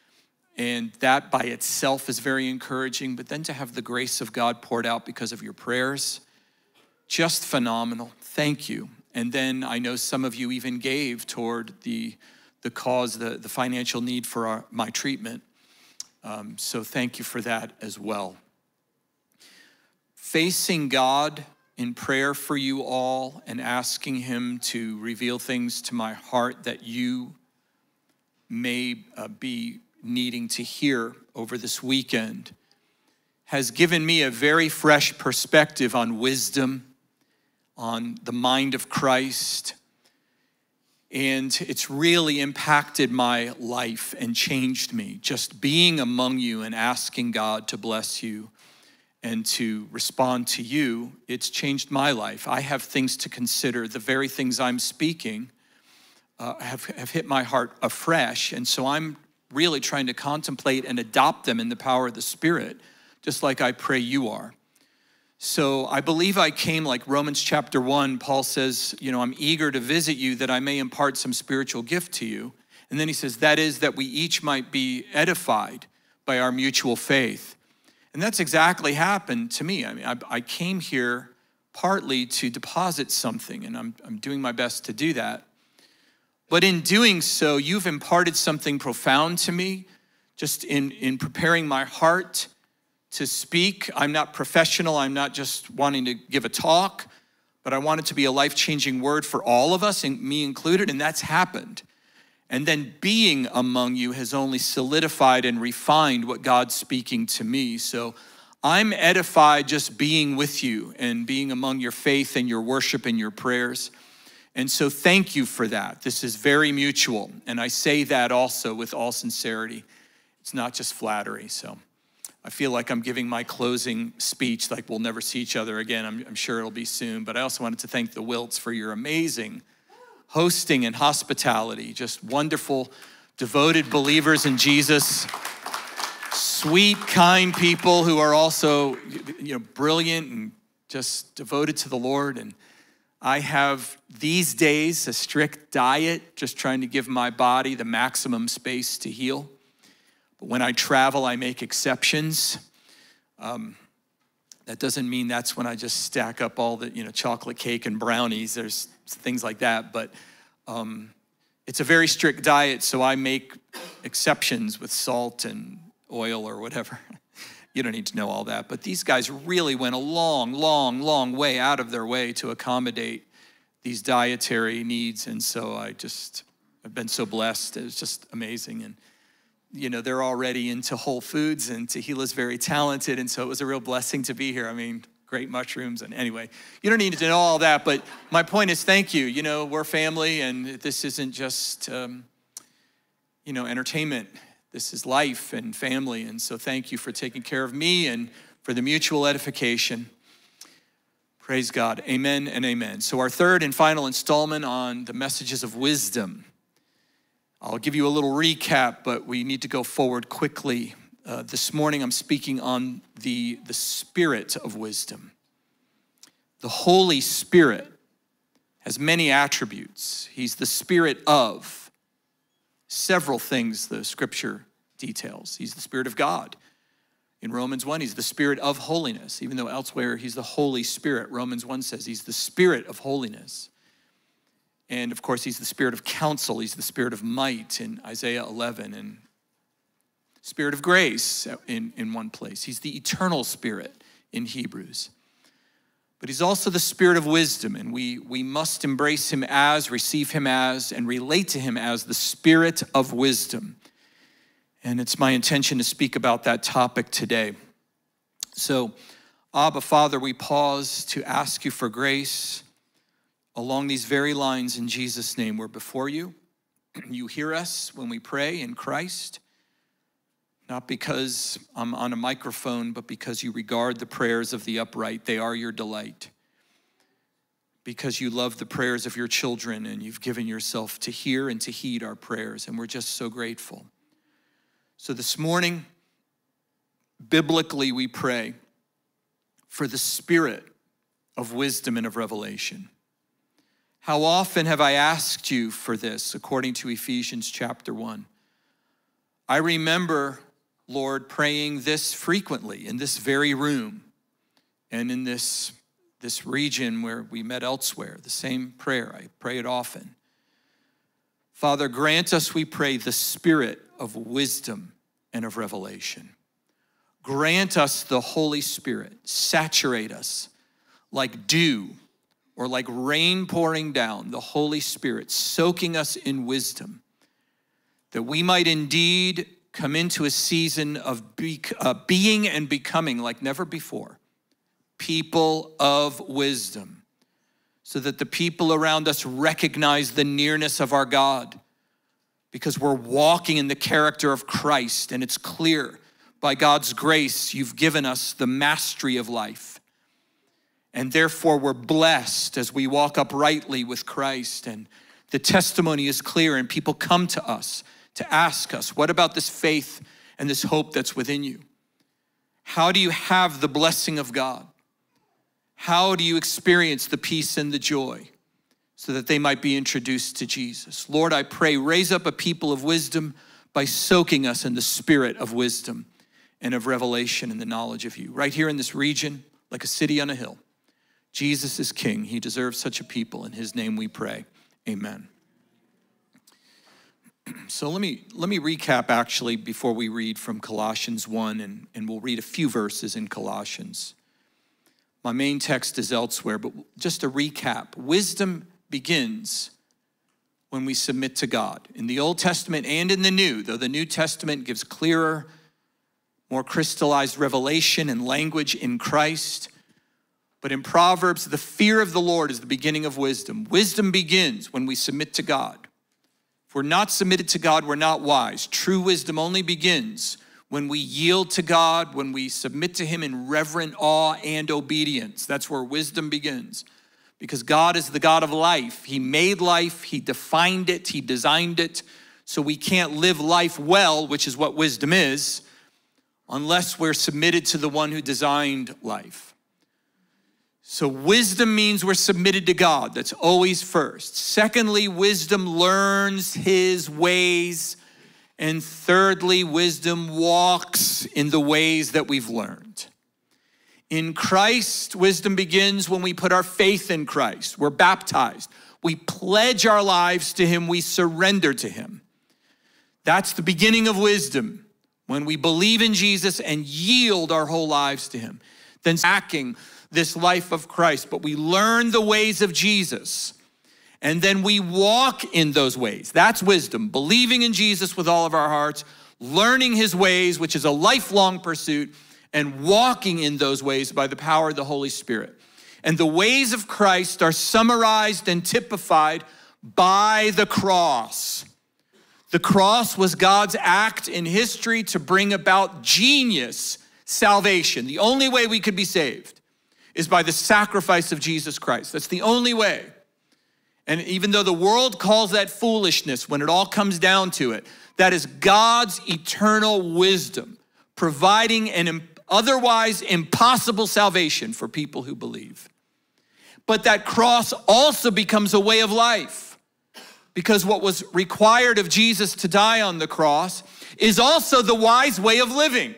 and that by itself is very encouraging, but then to have the grace of God poured out because of your prayers, just phenomenal. Thank you. And then I know some of you even gave toward the, the cause, the, the financial need for our, my treatment. Um, so thank you for that as well. Facing God in prayer for you all and asking him to reveal things to my heart that you may uh, be needing to hear over this weekend has given me a very fresh perspective on wisdom, on the mind of Christ, And it's really impacted my life and changed me. Just being among you and asking God to bless you and to respond to you, it's changed my life. I have things to consider. The very things I'm speaking uh, have, have hit my heart afresh. And so I'm really trying to contemplate and adopt them in the power of the Spirit, just like I pray you are. So I believe I came, like Romans chapter one, Paul says, you know, I'm eager to visit you that I may impart some spiritual gift to you. And then he says, that is that we each might be edified by our mutual faith. And that's exactly happened to me. I mean, I, I came here partly to deposit something, and I'm, I'm doing my best to do that. But in doing so, you've imparted something profound to me, just in, in preparing my heart to speak. I'm not professional. I'm not just wanting to give a talk, but I want it to be a life-changing word for all of us, and me included, and that's happened. And then being among you has only solidified and refined what God's speaking to me. So I'm edified just being with you and being among your faith and your worship and your prayers. And so thank you for that. This is very mutual. And I say that also with all sincerity. It's not just flattery, so. I feel like I'm giving my closing speech like we'll never see each other again. I'm, I'm sure it'll be soon. But I also wanted to thank the Wilts for your amazing hosting and hospitality. Just wonderful, devoted believers in Jesus. Sweet, kind people who are also, you know, brilliant and just devoted to the Lord. And I have these days a strict diet, just trying to give my body the maximum space to heal. But when I travel, I make exceptions. Um, that doesn't mean that's when I just stack up all the, you know, chocolate cake and brownies. There's things like that, but um, it's a very strict diet, so I make exceptions with salt and oil or whatever. You don't need to know all that, but these guys really went a long, long, long way out of their way to accommodate these dietary needs, and so I just, I've been so blessed. It was just amazing. And you know, they're already into Whole Foods, and Tehila's very talented, and so it was a real blessing to be here. I mean, great mushrooms, and anyway, you don't need to know all that, but my point is thank you. You know, we're family, and this isn't just, um, you know, entertainment. This is life and family, and so thank you for taking care of me and for the mutual edification. Praise God. Amen and amen. So our third and final installment on the messages of wisdom. I'll give you a little recap, but we need to go forward quickly. Uh, this morning, I'm speaking on the, the spirit of wisdom. The Holy Spirit has many attributes. He's the spirit of several things the scripture details. He's the Spirit of God. In Romans one, he's the Spirit of holiness, even though elsewhere he's the Holy Spirit. Romans one says he's the Spirit of holiness. And of course, he's the Spirit of counsel. He's the Spirit of might in Isaiah eleven, and Spirit of grace in, in one place. He's the eternal Spirit in Hebrews. But he's also the Spirit of wisdom, and we, we must embrace him as, receive him as, and relate to him as the Spirit of wisdom. And it's my intention to speak about that topic today. So, Abba, Father, we pause to ask you for grace along these very lines in Jesus' name. We're before you. You hear us when we pray in Christ, not because I'm on a microphone, but because you regard the prayers of the upright. They are your delight. Because you love the prayers of your children, and you've given yourself to hear and to heed our prayers, and we're just so grateful. So this morning, biblically, we pray for the spirit of wisdom and of revelation. How often have I asked you for this, according to Ephesians chapter one? I remember, Lord, praying this frequently in this very room and in this, this region where we met elsewhere, the same prayer. I pray it often. Father, grant us, we pray, the spirit of wisdom and of revelation. Grant us the Holy Spirit. Saturate us like dew or like rain pouring down, the Holy Spirit soaking us in wisdom, that we might indeed come into a season of be, uh, being and becoming like never before, people of wisdom, so that the people around us recognize the nearness of our God, because we're walking in the character of Christ, and it's clear by God's grace you've given us the mastery of life. And therefore we're blessed as we walk uprightly with Christ, and the testimony is clear, and people come to us to ask us, what about this faith and this hope that's within you? How do you have the blessing of God? How do you experience the peace and the joy so that they might be introduced to Jesus? Lord, I pray, raise up a people of wisdom by soaking us in the spirit of wisdom and of revelation and the knowledge of you. Right here in this region, like a city on a hill, Jesus is King. He deserves such a people. In his name we pray, amen. So let me, let me recap actually before we read from Colossians one, and, and we'll read a few verses in Colossians. My main text is elsewhere, but just a recap. Wisdom begins when we submit to God. In the Old Testament and in the New, though the New Testament gives clearer, more crystallized revelation and language in Christ. But in Proverbs, the fear of the Lord is the beginning of wisdom. Wisdom begins when we submit to God. If we're not submitted to God, we're not wise. True wisdom only begins when we yield to God, when we submit to him in reverent awe and obedience. That's where wisdom begins. Because God is the God of life. He made life, he defined it, he designed it. So we can't live life well, which is what wisdom is, unless we're submitted to the one who designed life. So wisdom means we're submitted to God. That's always first. Secondly, wisdom learns his ways. And thirdly, wisdom walks in the ways that we've learned. In Christ, wisdom begins when we put our faith in Christ. We're baptized. We pledge our lives to him. We surrender to him. That's the beginning of wisdom, when we believe in Jesus and yield our whole lives to him. Then acting this life of Christ, but we learn the ways of Jesus. And then we walk in those ways. That's wisdom, believing in Jesus with all of our hearts, learning his ways, which is a lifelong pursuit, and walking in those ways by the power of the Holy Spirit. And the ways of Christ are summarized and typified by the cross. The cross was God's act in history to bring about genius salvation. The only way we could be saved is by the sacrifice of Jesus Christ. That's the only way. And even though the world calls that foolishness, when it all comes down to it, that is God's eternal wisdom, providing an otherwise impossible salvation for people who believe. But that cross also becomes a way of life, because what was required of Jesus to die on the cross is also the wise way of living.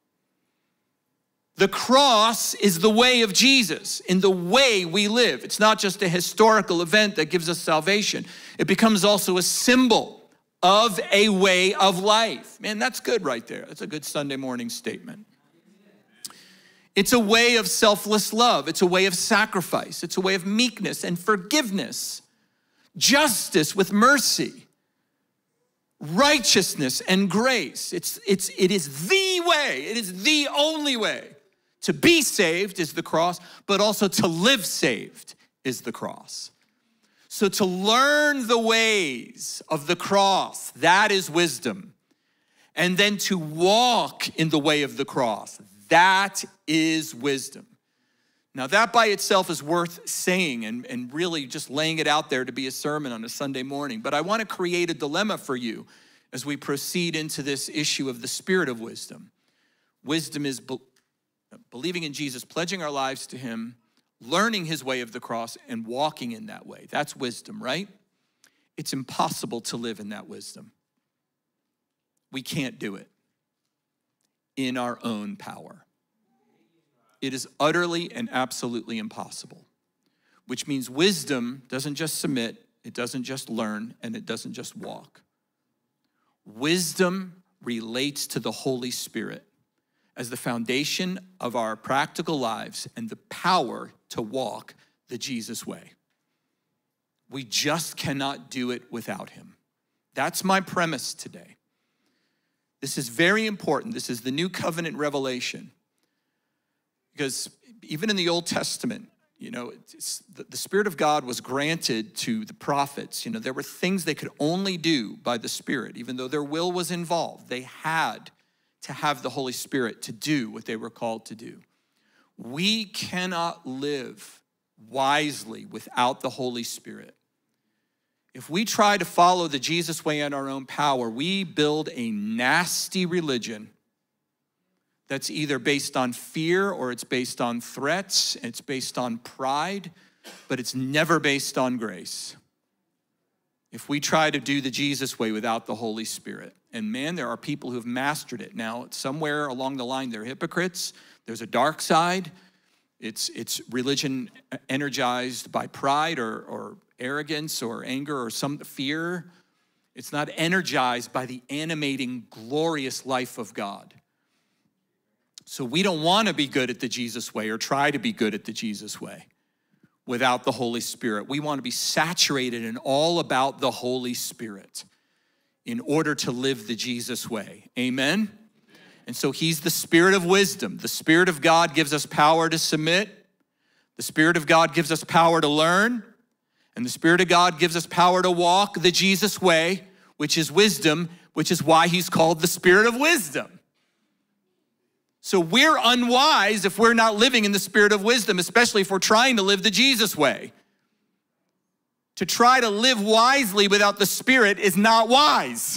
The cross is the way of Jesus in the way we live. It's not just a historical event that gives us salvation. It becomes also a symbol of a way of life. Man, that's good right there. That's a good Sunday morning statement. It's a way of selfless love. It's a way of sacrifice. It's a way of meekness and forgiveness, justice with mercy, righteousness and grace. It's, it's, it is the way. It is the only way. To be saved is the cross, but also to live saved is the cross. So to learn the ways of the cross, that is wisdom. And then to walk in the way of the cross, that is wisdom. Now that by itself is worth saying and, and really just laying it out there to be a sermon on a Sunday morning. But I want to create a dilemma for you as we proceed into this issue of the spirit of wisdom. Wisdom is be- believing in Jesus, pledging our lives to him, learning his way of the cross, and walking in that way. That's wisdom, right? It's impossible to live in that wisdom. We can't do it in our own power. It is utterly and absolutely impossible, which means wisdom doesn't just submit, it doesn't just learn, and it doesn't just walk. Wisdom relates to the Holy Spirit as the foundation of our practical lives and the power to walk the Jesus way. We just cannot do it without him. That's my premise today. This is very important. This is the new covenant revelation. Because even in the Old Testament, You know, it's, the, the Spirit of God was granted to the prophets. You know, there were things they could only do by the Spirit, even though their will was involved. They had to have the Holy Spirit to do what they were called to do. We cannot live wisely without the Holy Spirit. If we try to follow the Jesus way in our own power, we build a nasty religion that's either based on fear or it's based on threats, it's based on pride, but it's never based on grace. If we try to do the Jesus way without the Holy Spirit, and man, there are people who have mastered it. Now, somewhere along the line, they're hypocrites. There's a dark side. It's, it's religion energized by pride or, or arrogance or anger or some fear. It's not energized by the animating, glorious life of God. So we don't want to be good at the Jesus way or try to be good at the Jesus way without the Holy Spirit. We want to be saturated and all about the Holy Spirit in order to live the Jesus way. Amen? And so he's the Spirit of wisdom. The Spirit of God gives us power to submit. The Spirit of God gives us power to learn. And the Spirit of God gives us power to walk the Jesus way, which is wisdom, which is why he's called the Spirit of wisdom. So we're unwise if we're not living in the Spirit of wisdom, especially if we're trying to live the Jesus way. To try to live wisely without the Spirit is not wise.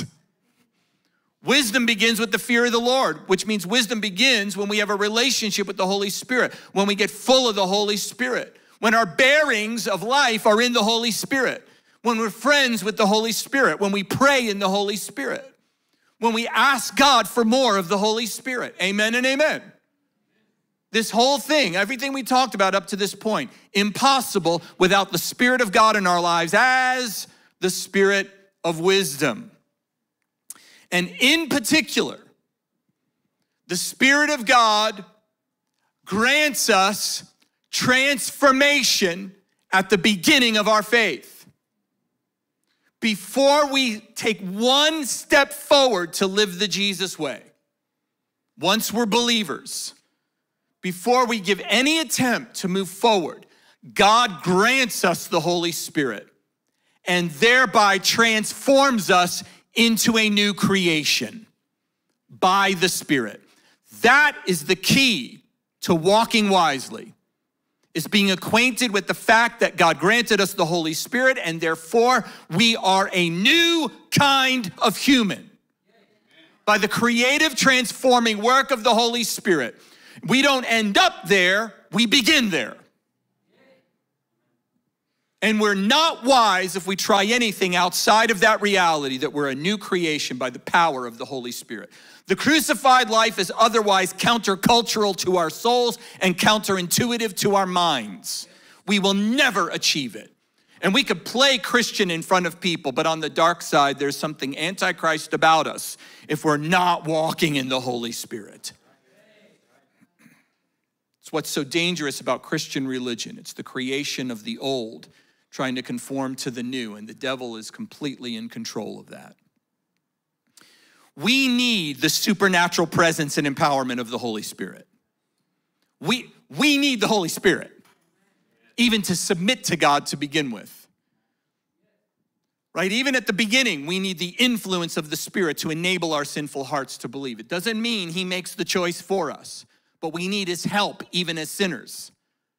Wisdom begins with the fear of the Lord, which means wisdom begins when we have a relationship with the Holy Spirit, when we get full of the Holy Spirit, when our bearings of life are in the Holy Spirit, when we're friends with the Holy Spirit, when we pray in the Holy Spirit, when we ask God for more of the Holy Spirit. Amen and amen. This whole thing, everything we talked about up to this point, impossible without the Spirit of God in our lives as the Spirit of wisdom. And in particular, the Spirit of God grants us transformation at the beginning of our faith. Before we take one step forward to live the Jesus way, once we're believers, before we give any attempt to move forward, God grants us the Holy Spirit and thereby transforms us into a new creation by the Spirit. That is the key to walking wisely, is being acquainted with the fact that God granted us the Holy Spirit and therefore we are a new kind of human. By the creative transforming work of the Holy Spirit, we don't end up there, we begin there. And we're not wise if we try anything outside of that reality that we're a new creation by the power of the Holy Spirit. The crucified life is otherwise countercultural to our souls and counterintuitive to our minds. We will never achieve it. And we could play Christian in front of people, but on the dark side, there's something antichrist about us if we're not walking in the Holy Spirit. It's what's so dangerous about Christian religion. It's the creation of the old, trying to conform to the new, and the devil is completely in control of that. We need the supernatural presence and empowerment of the Holy Spirit. We, we need the Holy Spirit, even to submit to God to begin with. Right? Even at the beginning, we need the influence of the Spirit to enable our sinful hearts to believe. It doesn't mean he makes the choice for us, but we need his help even as sinners.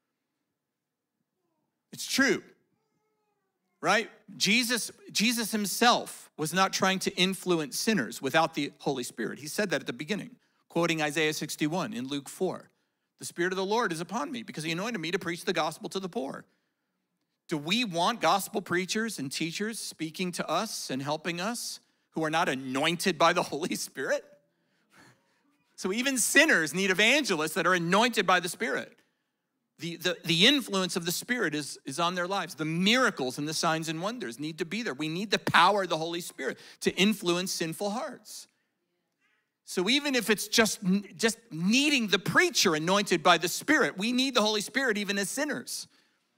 It's true. Right? Jesus, Jesus himself was not trying to influence sinners without the Holy Spirit. He said that at the beginning, quoting Isaiah sixty-one in Luke four. The Spirit of the Lord is upon me because he anointed me to preach the gospel to the poor. Do we want gospel preachers and teachers speaking to us and helping us who are not anointed by the Holy Spirit? So even sinners need evangelists that are anointed by the Spirit. The, the, the influence of the Spirit is, is on their lives. The miracles and the signs and wonders need to be there. We need the power of the Holy Spirit to influence sinful hearts. So even if it's just, just needing the preacher anointed by the Spirit, we need the Holy Spirit even as sinners.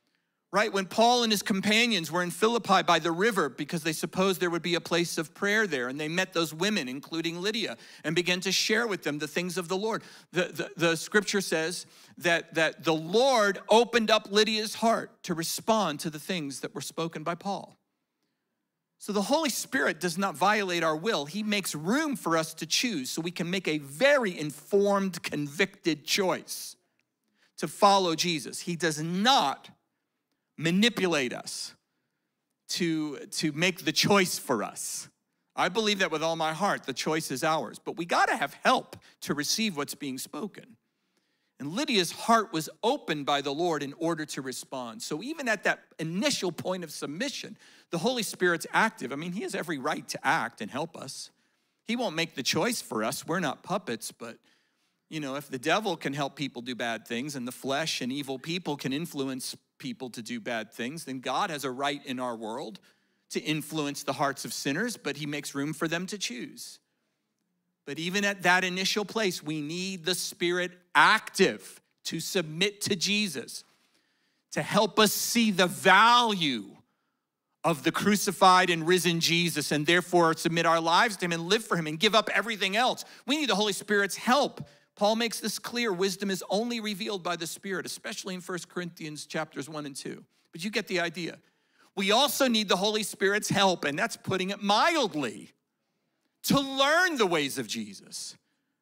right? When Paul and his companions were in Philippi by the river because they supposed there would be a place of prayer there, and they met those women, including Lydia, and began to share with them the things of the Lord. The, the, the scripture says that, that the Lord opened up Lydia's heart to respond to the things that were spoken by Paul. So the Holy Spirit does not violate our will. He makes room for us to choose so we can make a very informed, convicted choice to follow Jesus. He does not manipulate us to, to make the choice for us. I believe that with all my heart. The choice is ours. But we got to have help to receive what's being spoken. And Lydia's heart was opened by the Lord in order to respond. So even at that initial point of submission, the Holy Spirit's active. I mean, he has every right to act and help us. He won't make the choice for us. We're not puppets, but you know, if the devil can help people do bad things and the flesh and evil people can influence people to do bad things, then God has a right in our world to influence the hearts of sinners, but he makes room for them to choose. But even at that initial place, we need the Spirit active to submit to Jesus, to help us see the value of the crucified and risen Jesus, and therefore submit our lives to him and live for him and give up everything else. We need the Holy Spirit's help. Paul makes this clear. Wisdom is only revealed by the Spirit, especially in First Corinthians chapters one and two. But you get the idea. We also need the Holy Spirit's help, and that's putting it mildly, to learn the ways of Jesus.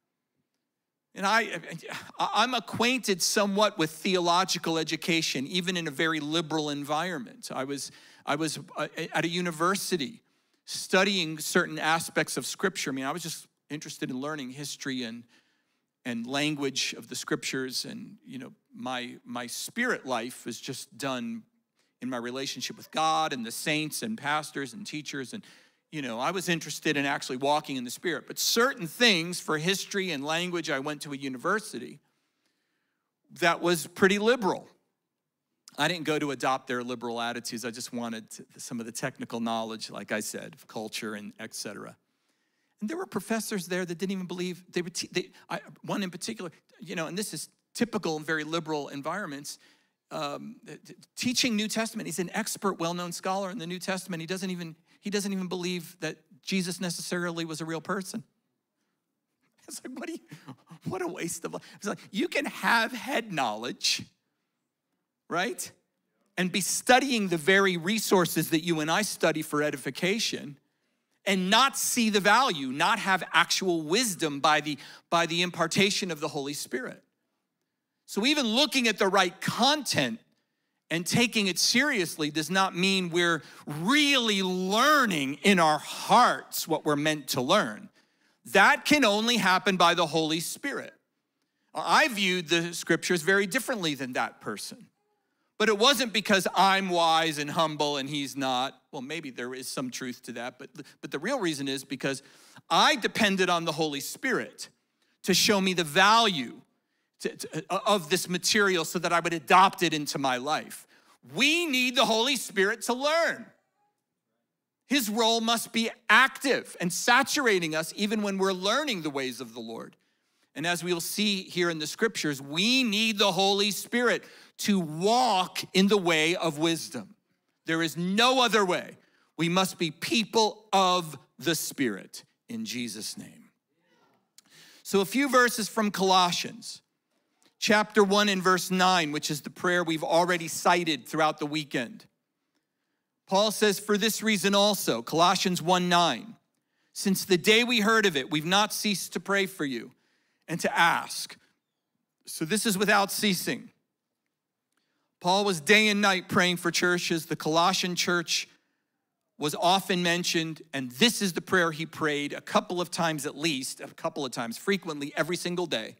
And I, I'm acquainted somewhat with theological education, even in a very liberal environment. I was, I was at a university studying certain aspects of Scripture. I mean, I was just interested in learning history and, and language of the Scriptures. And, you know, my, my spirit life was just done in my relationship with God and the saints and pastors and teachers. And you know, I was interested in actually walking in the Spirit. But certain things for history and language, I went to a university that was pretty liberal. I didn't go to adopt their liberal attitudes. I just wanted to, some of the technical knowledge, like I said, of culture and et cetera. And there were professors there that didn't even believe, they would, te- they, I, one in particular, you know, and this is typical in very liberal environments, um, teaching New Testament. He's an expert, well-known scholar in the New Testament. He doesn't even, He doesn't even believe that Jesus necessarily was a real person. It's like, what do you, what a waste of life. It's like, you can have head knowledge, right? And be studying the very resources that you and I study for edification and not see the value, not have actual wisdom by the, by the impartation of the Holy Spirit. So even looking at the right content and taking it seriously does not mean we're really learning in our hearts what we're meant to learn. That can only happen by the Holy Spirit. I viewed the Scriptures very differently than that person. But it wasn't because I'm wise and humble and he's not. Well, maybe there is some truth to that, but, but the real reason is because I depended on the Holy Spirit to show me the value To, to, of this material so that I would adopt it into my life. We need the Holy Spirit to learn. His role must be active and saturating us even when we're learning the ways of the Lord. And as we'll see here in the Scriptures, we need the Holy Spirit to walk in the way of wisdom. There is no other way. We must be people of the Spirit in Jesus' name. So a few verses from Colossians. Chapter one and verse nine, which is the prayer we've already cited throughout the weekend. Paul says, for this reason also, Colossians one nine, since the day we heard of it, we've not ceased to pray for you and to ask. So this is without ceasing. Paul was day and night praying for churches. The Colossian church was often mentioned, and this is the prayer he prayed a couple of times at least, a couple of times, frequently every single day.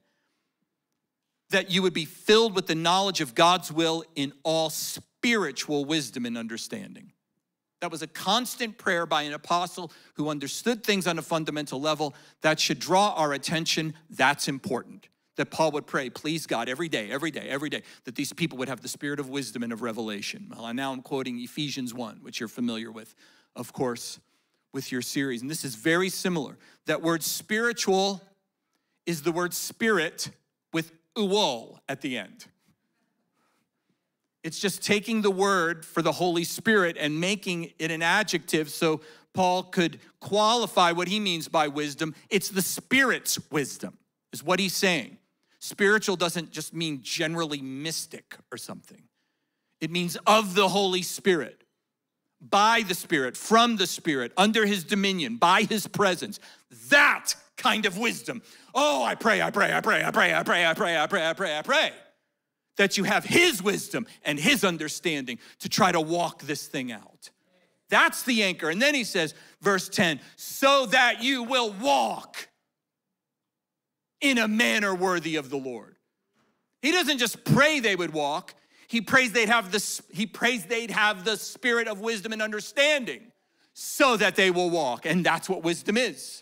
That you would be filled with the knowledge of God's will in all spiritual wisdom and understanding. That was a constant prayer by an apostle who understood things on a fundamental level. That should draw our attention. That's important. That Paul would pray, please God, every day, every day, every day, that these people would have the spirit of wisdom and of revelation. Well, now I'm quoting Ephesians one, which you're familiar with, of course, with your series. And this is very similar. That word spiritual is the word spirit with uol at the end. It's just taking the word for the Holy Spirit and making it an adjective so Paul could qualify what he means by wisdom. It's the Spirit's wisdom, is what he's saying. Spiritual doesn't just mean generally mystic or something. It means of the Holy Spirit, by the Spirit, from the Spirit, under his dominion, by his presence. That kind of wisdom. Oh, I pray, I pray, I pray, I pray, I pray, I pray, I pray, I pray, I pray. That you have his wisdom and his understanding to try to walk this thing out. That's the anchor. And then he says, verse ten, so that you will walk in a manner worthy of the Lord. He doesn't just pray they would walk. He prays they'd have the, he prays they'd have the spirit of wisdom and understanding so that they will walk. And that's what wisdom is.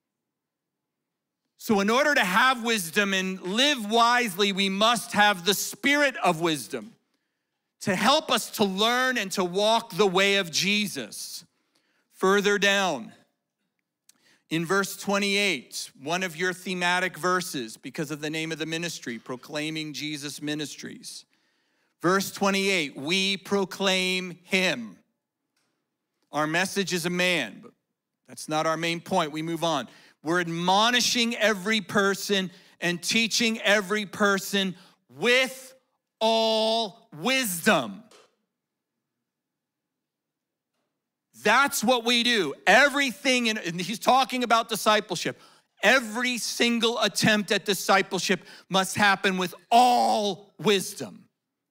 So in order to have wisdom and live wisely, we must have the spirit of wisdom to help us to learn and to walk the way of Jesus. Further down, in verse twenty-eight, one of your thematic verses because of the name of the ministry, Proclaiming Jesus Ministries. Verse twenty-eight, we proclaim him. Our message is a man, but that's not our main point. We move on. We're admonishing every person and teaching every person with all wisdom. That's what we do. Everything, in, and he's talking about discipleship. Every single attempt at discipleship must happen with all wisdom,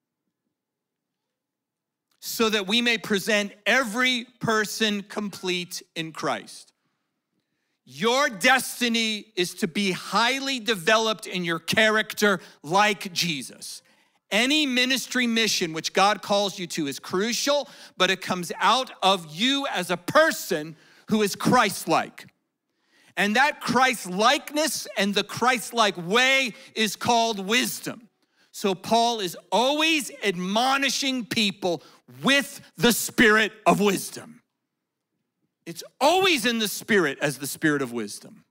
so that we may present every person complete in Christ. Your destiny is to be highly developed in your character like Jesus. Any ministry mission which God calls you to is crucial, but it comes out of you as a person who is Christ-like. And that Christ-likeness and the Christ-like way is called wisdom. So Paul is always admonishing people with the spirit of wisdom. It's always in the spirit as the spirit of wisdom.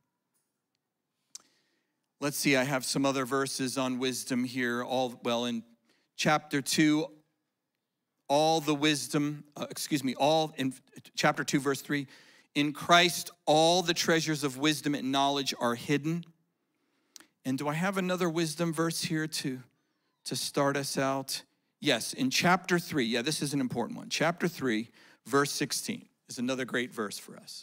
Let's see, I have some other verses on wisdom here. All well, in chapter two, all the wisdom, uh, excuse me, all in chapter two, verse three, in Christ, all the treasures of wisdom and knowledge are hidden. And do I have another wisdom verse here to, to start us out? Yes, in chapter three, yeah, this is an important one. Chapter three, verse sixteen is another great verse for us.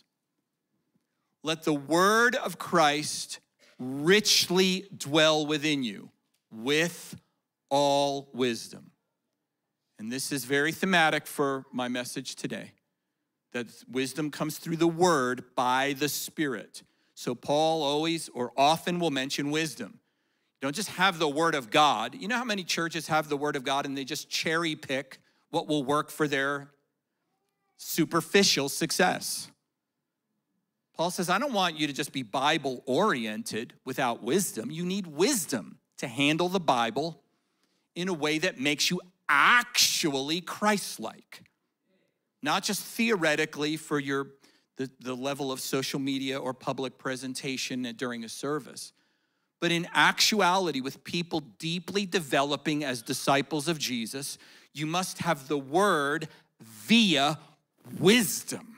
Let the word of Christ richly dwell within you with all wisdom. And this is very thematic for my message today, that wisdom comes through the word by the Spirit. So Paul always or often will mention wisdom. You don't just have the word of God. You know how many churches have the word of God and they just cherry pick what will work for their superficial success? Paul says, I don't want you to just be Bible-oriented without wisdom. You need wisdom to handle the Bible in a way that makes you actually Christ-like. Not just theoretically for your the, the level of social media or public presentation during a service, but in actuality with people deeply developing as disciples of Jesus, you must have the word via wisdom,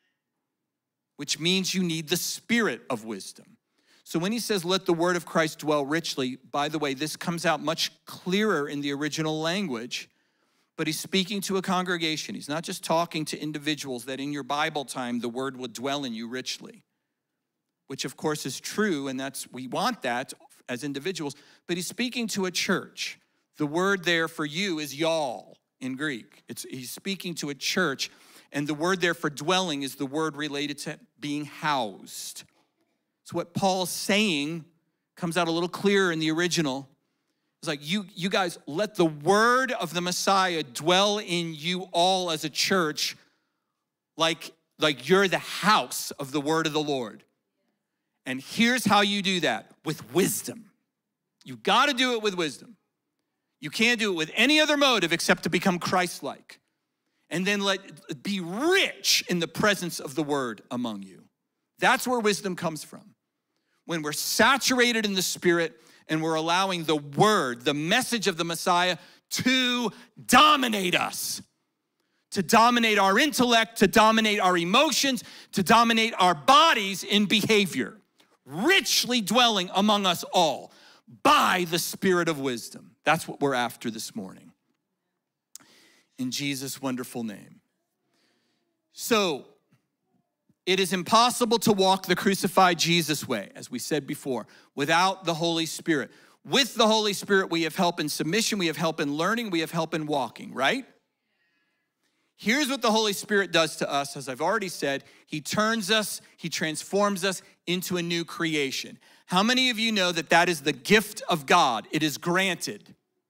which means you need the spirit of wisdom. So when he says, let the word of Christ dwell richly, by the way, this comes out much clearer in the original language, but he's speaking to a congregation. He's not just talking to individuals that in your Bible time, the word will dwell in you richly, which of course is true, and that's, we want that as individuals, but he's speaking to a church. The word there for you is y'all in Greek. It's, he's speaking to a church. And the word there for dwelling is the word related to being housed. So what Paul's saying comes out a little clearer in the original. It's like, you, you guys, let the word of the Messiah dwell in you all as a church like, like you're the house of the word of the Lord. And here's how you do that, with wisdom. You got to do it with wisdom. You can't do it with any other motive except to become Christ-like. And then let it be rich in the presence of the word among you. That's where wisdom comes from. When we're saturated in the Spirit and we're allowing the word, the message of the Messiah, to dominate us, to dominate our intellect, to dominate our emotions, to dominate our bodies in behavior, richly dwelling among us all by the Spirit of wisdom. That's what we're after this morning. In Jesus' wonderful name. So, it is impossible to walk the crucified Jesus way, as we said before, without the Holy Spirit. With the Holy Spirit, we have help in submission, we have help in learning, we have help in walking, right? Here's what the Holy Spirit does to us, as I've already said. He turns us, he transforms us into a new creation. How many of you know that that is the gift of God? It is granted.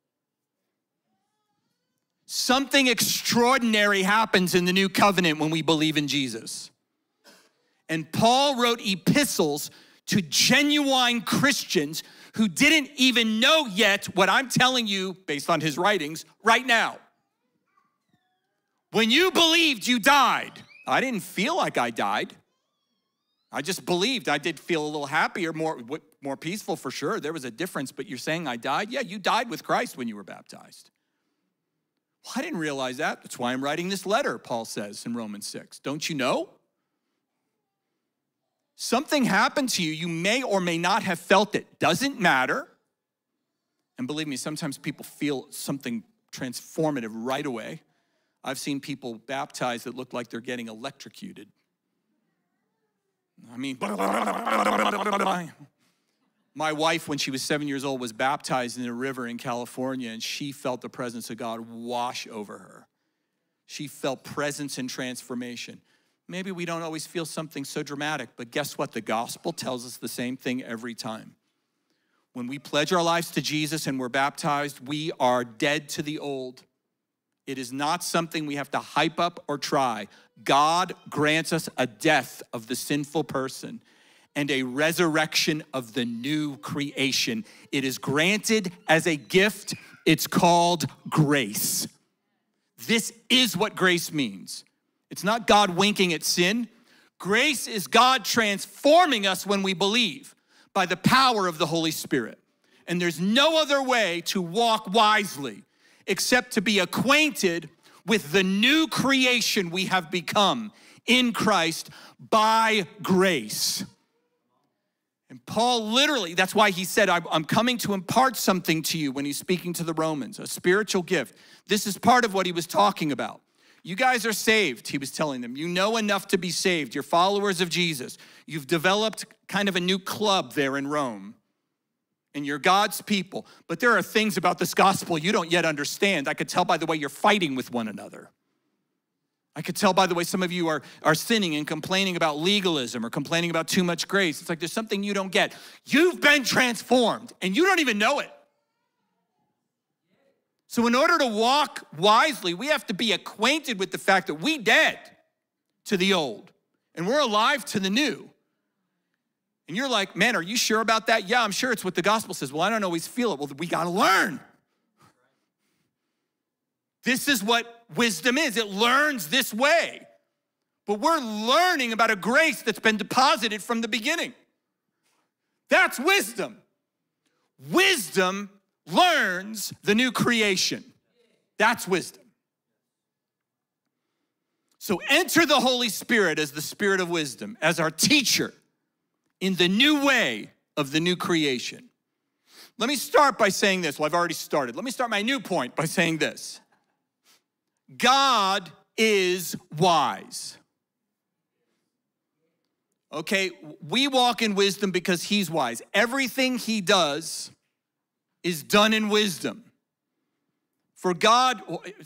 Something extraordinary happens in the new covenant when we believe in Jesus. And Paul wrote epistles to genuine Christians who didn't even know yet what I'm telling you based on his writings right now. When you believed, you died. I didn't feel like I died. I just believed. I did feel a little happier, more, more peaceful for sure. There was a difference, but you're saying I died? Yeah, you died with Christ when you were baptized. Well, I didn't realize that. That's why I'm writing this letter, Paul says in Romans six. Don't you know? Something happened to you. You may or may not have felt it. Doesn't matter. And believe me, sometimes people feel something transformative right away. I've seen people baptized that look like they're getting electrocuted. I mean, my wife, when she was seven years old, was baptized in a river in California, and she felt the presence of God wash over her. She felt presence and transformation. Maybe we don't always feel something so dramatic, but guess what? The gospel tells us the same thing every time. When we pledge our lives to Jesus and we're baptized, we are dead to the old. It is not something we have to hype up or try. God grants us a death of the sinful person and a resurrection of the new creation. It is granted as a gift. It's called grace. This is what grace means. It's not God winking at sin. Grace is God transforming us when we believe by the power of the Holy Spirit. And there's no other way to walk wisely except to be acquainted with the new creation we have become in Christ by grace. And Paul literally, that's why he said, I'm coming to impart something to you when he's speaking to the Romans, a spiritual gift. This is part of what he was talking about. You guys are saved, he was telling them. You know enough to be saved. You're followers of Jesus. You've developed kind of a new club there in Rome. And you're God's people. But there are things about this gospel you don't yet understand. I could tell by the way you're fighting with one another. I could tell by the way some of you are, are sinning and complaining about legalism or complaining about too much grace. It's like there's something you don't get. You've been transformed and you don't even know it. So in order to walk wisely, we have to be acquainted with the fact that we dead to the old and we're alive to the new. And you're like, man, are you sure about that? Yeah, I'm sure it's what the gospel says. Well, I don't always feel it. Well, we got to learn. This is what wisdom is. It learns this way. But we're learning about a grace that's been deposited from the beginning. That's wisdom. Wisdom learns the new creation. That's wisdom. So enter the Holy Spirit as the Spirit of wisdom, as our teacher in the new way of the new creation. Let me start by saying this. Well, I've already started. Let me start my new point by saying this. God is wise. Okay, we walk in wisdom because he's wise. Everything he does is done in wisdom. For God,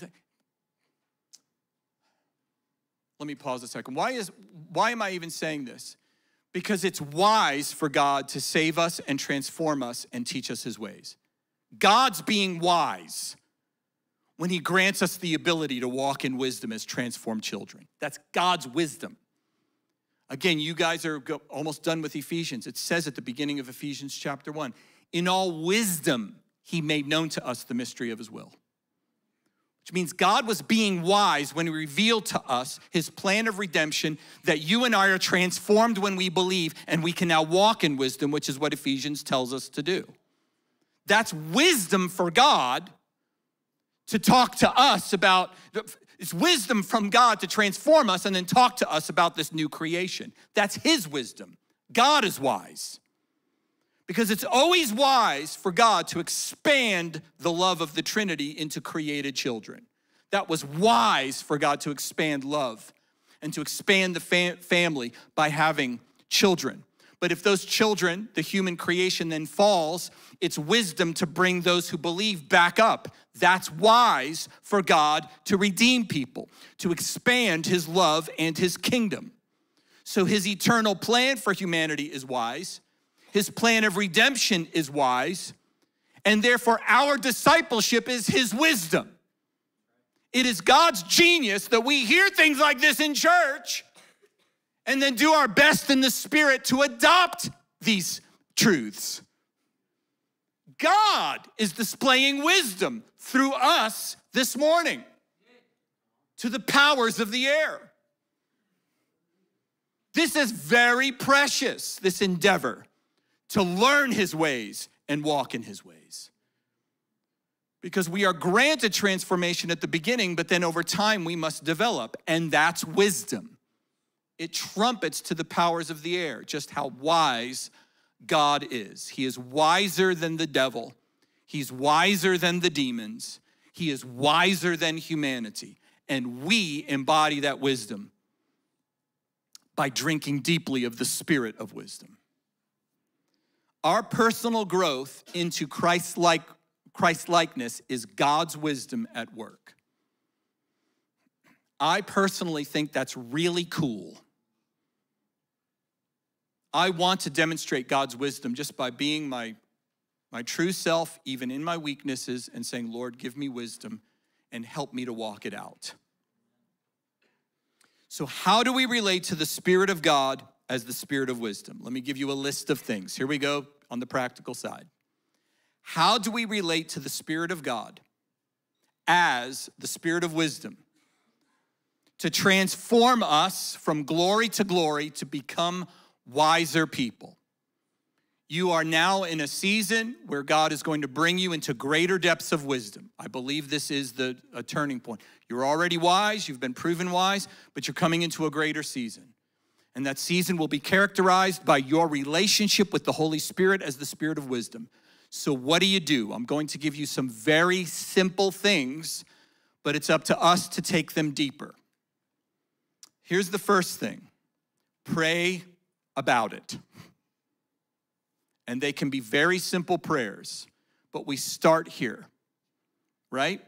let me pause a second. Why is, why am I even saying this? Because it's wise for God to save us and transform us and teach us his ways. God's being wise when he grants us the ability to walk in wisdom as transformed children. That's God's wisdom. Again, you guys are almost done with Ephesians. It says at the beginning of Ephesians chapter one, in all wisdom, he made known to us the mystery of his will. Which means God was being wise when he revealed to us his plan of redemption, that you and I are transformed when we believe, and we can now walk in wisdom, which is what Ephesians tells us to do. That's wisdom for God to talk to us about, it's wisdom from God to transform us and then talk to us about this new creation. That's his wisdom. God is wise. Because it's always wise for God to expand the love of the Trinity into created children. That was wise for God to expand love and to expand the fam- family by having children. But if those children, the human creation, then falls, it's wisdom to bring those who believe back up. That's wise for God to redeem people, to expand his love and his kingdom. So his eternal plan for humanity is wise. His plan of redemption is wise. And therefore our discipleship is his wisdom. It is God's genius that we hear things like this in church and then do our best in the Spirit to adopt these truths. God is displaying wisdom through us this morning to the powers of the air. This is very precious, this endeavor to learn his ways and walk in his ways. Because we are granted transformation at the beginning, but then over time we must develop, and that's wisdom. It trumpets to the powers of the air just how wise God is. He is wiser than the devil. He's wiser than the demons. He is wiser than humanity. And we embody that wisdom by drinking deeply of the spirit of wisdom. Our personal growth into Christ-like, Christ-likeness is God's wisdom at work. I personally think that's really cool. I want to demonstrate God's wisdom just by being my, my true self, even in my weaknesses, and saying, Lord, give me wisdom and help me to walk it out. So how do we relate to the Spirit of God as the Spirit of wisdom? Let me give you a list of things. Here we go on the practical side. How do we relate to the Spirit of God as the Spirit of wisdom to transform us from glory to glory to become wiser people? You are now in a season where God is going to bring you into greater depths of wisdom. I believe this is the a turning point. You're already wise, you've been proven wise, but you're coming into a greater season. And that season will be characterized by your relationship with the Holy Spirit as the Spirit of wisdom. So what do you do? I'm going to give you some very simple things, but it's up to us to take them deeper. Here's the first thing. Pray about it. And they can be very simple prayers, but we start here, right?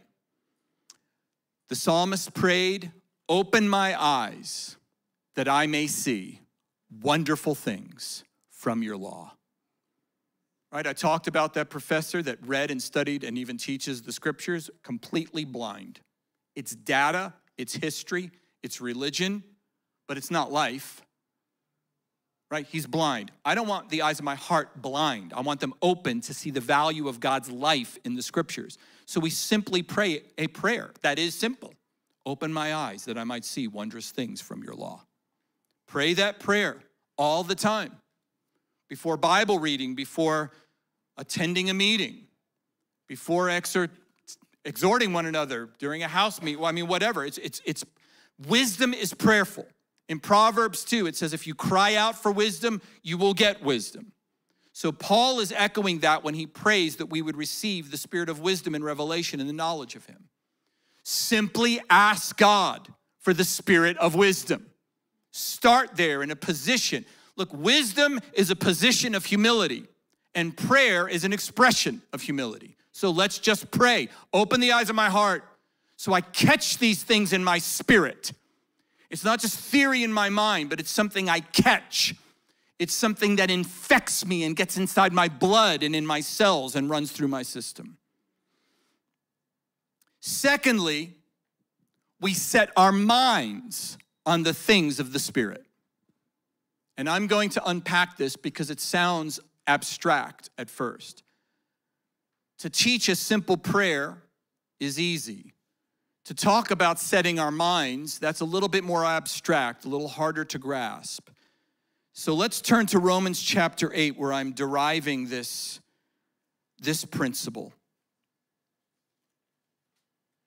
The psalmist prayed, open my eyes that I may see wonderful things from your law. Right, I talked about that professor that read and studied and even teaches the scriptures, completely blind. It's data, it's history, it's religion, but it's not life. Right, he's blind. I don't want the eyes of my heart blind. I want them open to see the value of God's life in the scriptures. So we simply pray a prayer that is simple. Open my eyes that I might see wondrous things from your law. Pray that prayer all the time. Before Bible reading, before attending a meeting, before exhort, exhorting one another during a house meet. Well, I mean, whatever. It's, it's, it's, wisdom is prayerful. In Proverbs two, it says, if you cry out for wisdom, you will get wisdom. So Paul is echoing that when he prays that we would receive the spirit of wisdom and revelation and the knowledge of him. Simply ask God for the spirit of wisdom. Start there in a position. Look, wisdom is a position of humility, and prayer is an expression of humility. So let's just pray. Open the eyes of my heart so I catch these things in my spirit. It's not just theory in my mind, but it's something I catch. It's something that infects me and gets inside my blood and in my cells and runs through my system. Secondly, we set our minds on the things of the Spirit. And I'm going to unpack this because it sounds abstract at first. To teach a simple prayer is easy. To talk about setting our minds, that's a little bit more abstract, a little harder to grasp. So let's turn to Romans chapter eight, where I'm deriving this, this principle.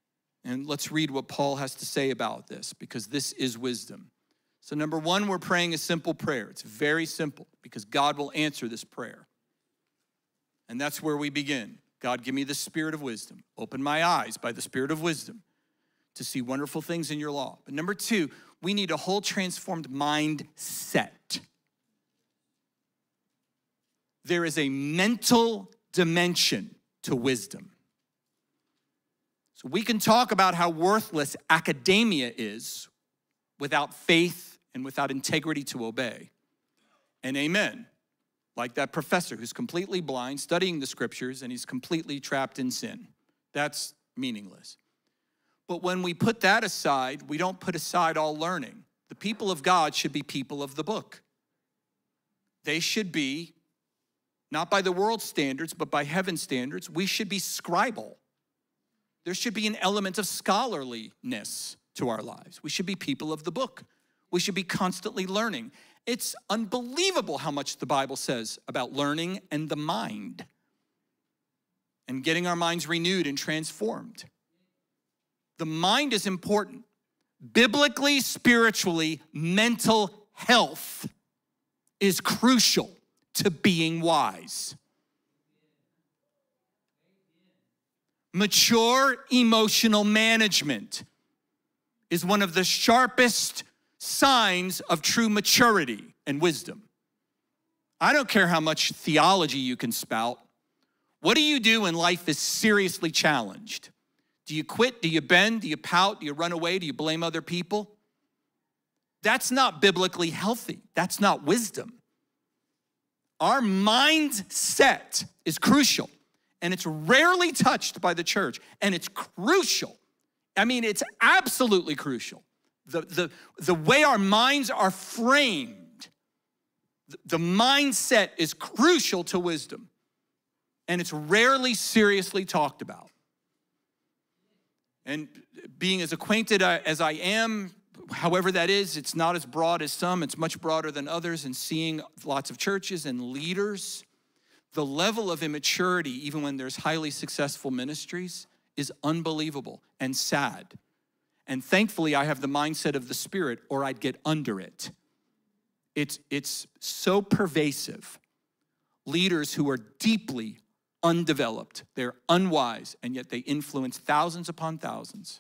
And let's read what Paul has to say about this, because this is wisdom. So number one, we're praying a simple prayer. It's very simple, because God will answer this prayer. And that's where we begin. God, give me the spirit of wisdom. Open my eyes by the spirit of wisdom to see wonderful things in your law. But number two, we need a whole transformed mindset. There is a mental dimension to wisdom. So we can talk about how worthless academia is without faith and without integrity to obey. And amen. Like that professor who's completely blind, studying the scriptures, and he's completely trapped in sin. That's meaningless. But when we put that aside, we don't put aside all learning. The people of God should be people of the book. They should be, not by the world's standards, but by heaven's standards, we should be scribal. There should be an element of scholarliness to our lives. We should be people of the book. We should be constantly learning. It's unbelievable how much the Bible says about learning and the mind and getting our minds renewed and transformed. The mind is important. Biblically, spiritually, mental health is crucial to being wise. Mature emotional management is one of the sharpest signs of true maturity and wisdom. I don't care how much theology you can spout. What do you do when life is seriously challenged? Do you quit? Do you bend? Do you pout? Do you run away? Do you blame other people? That's not biblically healthy. That's not wisdom. Our mindset is crucial, and it's rarely touched by the church, and it's crucial. I mean, it's absolutely crucial. The, the, the way our minds are framed, the, the mindset is crucial to wisdom, and it's rarely seriously talked about. And being as acquainted as I am, however that is, it's not as broad as some, it's much broader than others, and seeing lots of churches and leaders, the level of immaturity, even when there's highly successful ministries, is unbelievable and sad. And thankfully, I have the mindset of the Spirit, or I'd get under it. It's, it's so pervasive. Leaders who are deeply undeveloped, they're unwise, and yet they influence thousands upon thousands.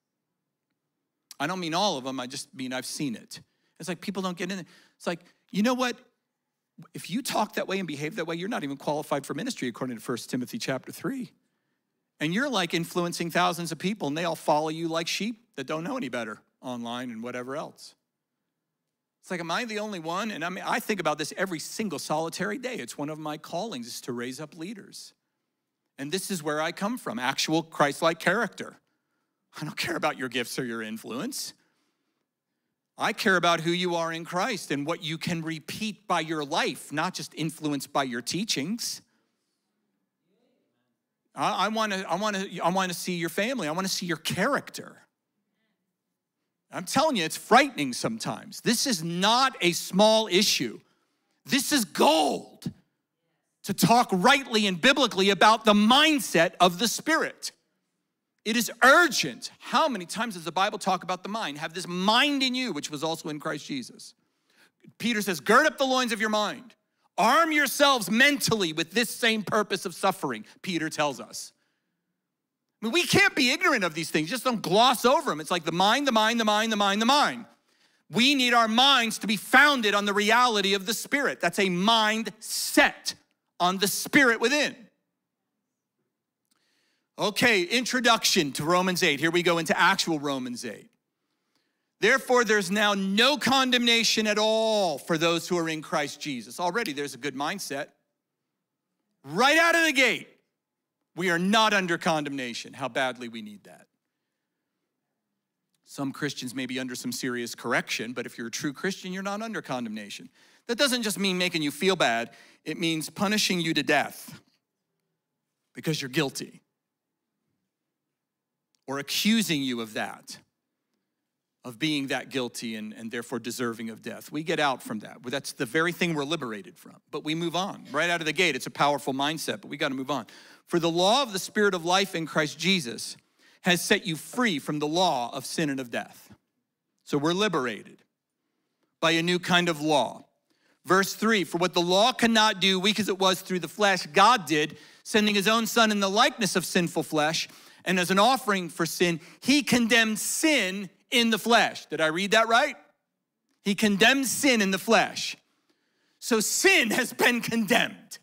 I don't mean all of them, I just mean I've seen it. It's like people don't get in it. It's like, you know what? If you talk that way and behave that way, you're not even qualified for ministry according to First Timothy chapter three. And you're like influencing thousands of people, and they all follow you like sheep that don't know any better online and whatever else. It's like, am I the only one? And I mean, I think about this every single solitary day. It's one of my callings is to raise up leaders. And this is where I come from, actual Christ-like character. I don't care about your gifts or your influence. I care about who you are in Christ and what you can repeat by your life, not just influenced by your teachings. I, I want to I want to I want to see your family. I want to see your character. I'm telling you, it's frightening sometimes. This is not a small issue. This is gold to talk rightly and biblically about the mindset of the Spirit. It is urgent. How many times does the Bible talk about the mind? Have this mind in you, which was also in Christ Jesus. Peter says, gird up the loins of your mind. Arm yourselves mentally with this same purpose of suffering, Peter tells us. I mean, we can't be ignorant of these things. Just don't gloss over them. It's like the mind, the mind, the mind, the mind, the mind. We need our minds to be founded on the reality of the Spirit. That's a mind set on the Spirit within. Okay, introduction to Romans eight. Here we go into actual Romans eight. Therefore, there's now no condemnation at all for those who are in Christ Jesus. Already there's a good mindset. Right out of the gate, we are not under condemnation. How badly we need that. Some Christians may be under some serious correction, but if you're a true Christian, you're not under condemnation. That doesn't just mean making you feel bad. It means punishing you to death because you're guilty, or accusing you of that, of being that guilty and, and therefore deserving of death. We get out from that. That's the very thing we're liberated from. But we move on. Right out of the gate, it's a powerful mindset, but we got to move on. For the law of the Spirit of life in Christ Jesus has set you free from the law of sin and of death. So we're liberated by a new kind of law. Verse three, for what the law cannot do, weak as it was through the flesh, God did, sending his own son in the likeness of sinful flesh, and as an offering for sin, he condemned sin in the flesh. Did I read that right? He condemned sin in the flesh. So sin has been condemned.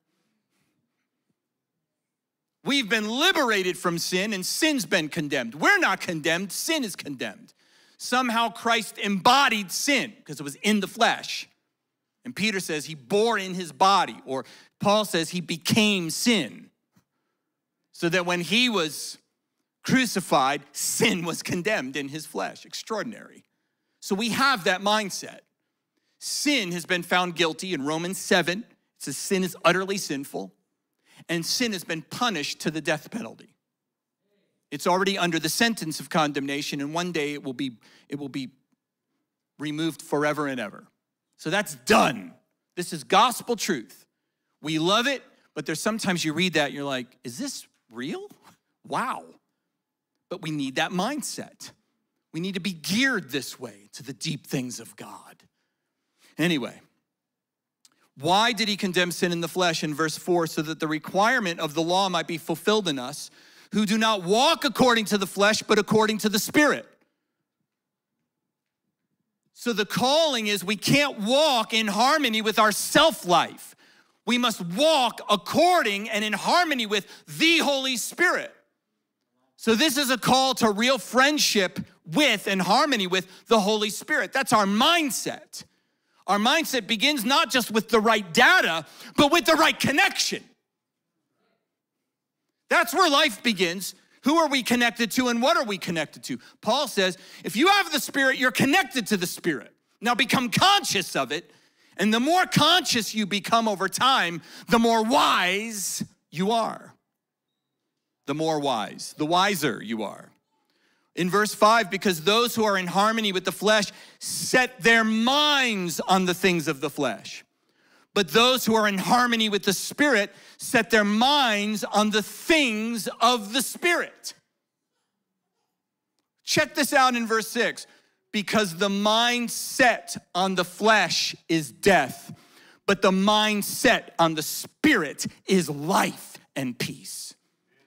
We've been liberated from sin, and sin's been condemned. We're not condemned, sin is condemned. Somehow Christ embodied sin because it was in the flesh. And Peter says he bore in his body, or Paul says he became sin. So that when he was crucified, sin was condemned in his flesh. Extraordinary. So we have that mindset. Sin has been found guilty in Romans seven. It says sin is utterly sinful, and sin has been punished to the death penalty. It's already under the sentence of condemnation, and one day it will be, it will be removed forever and ever. So that's done. This is gospel truth. We love it, but there's sometimes you read that and you're like, is this real? Wow. But we need that mindset. We need to be geared this way to the deep things of God. Anyway, why did he condemn sin in the flesh in verse four? So that the requirement of the law might be fulfilled in us, who do not walk according to the flesh, but according to the Spirit. So the calling is we can't walk in harmony with our self-life. We must walk according and in harmony with the Holy Spirit. So this is a call to real friendship with and harmony with the Holy Spirit. That's our mindset. Our mindset begins not just with the right data, but with the right connection. That's where life begins. Who are we connected to and what are we connected to? Paul says, if you have the Spirit, you're connected to the Spirit. Now become conscious of it. And the more conscious you become over time, the more wise you are. The more wise, the wiser you are. In verse five, because those who are in harmony with the flesh set their minds on the things of the flesh. But those who are in harmony with the Spirit set their minds on the things of the Spirit. Check this out in verse six. Because the mind set on the flesh is death, but the mind set on the Spirit is life and peace.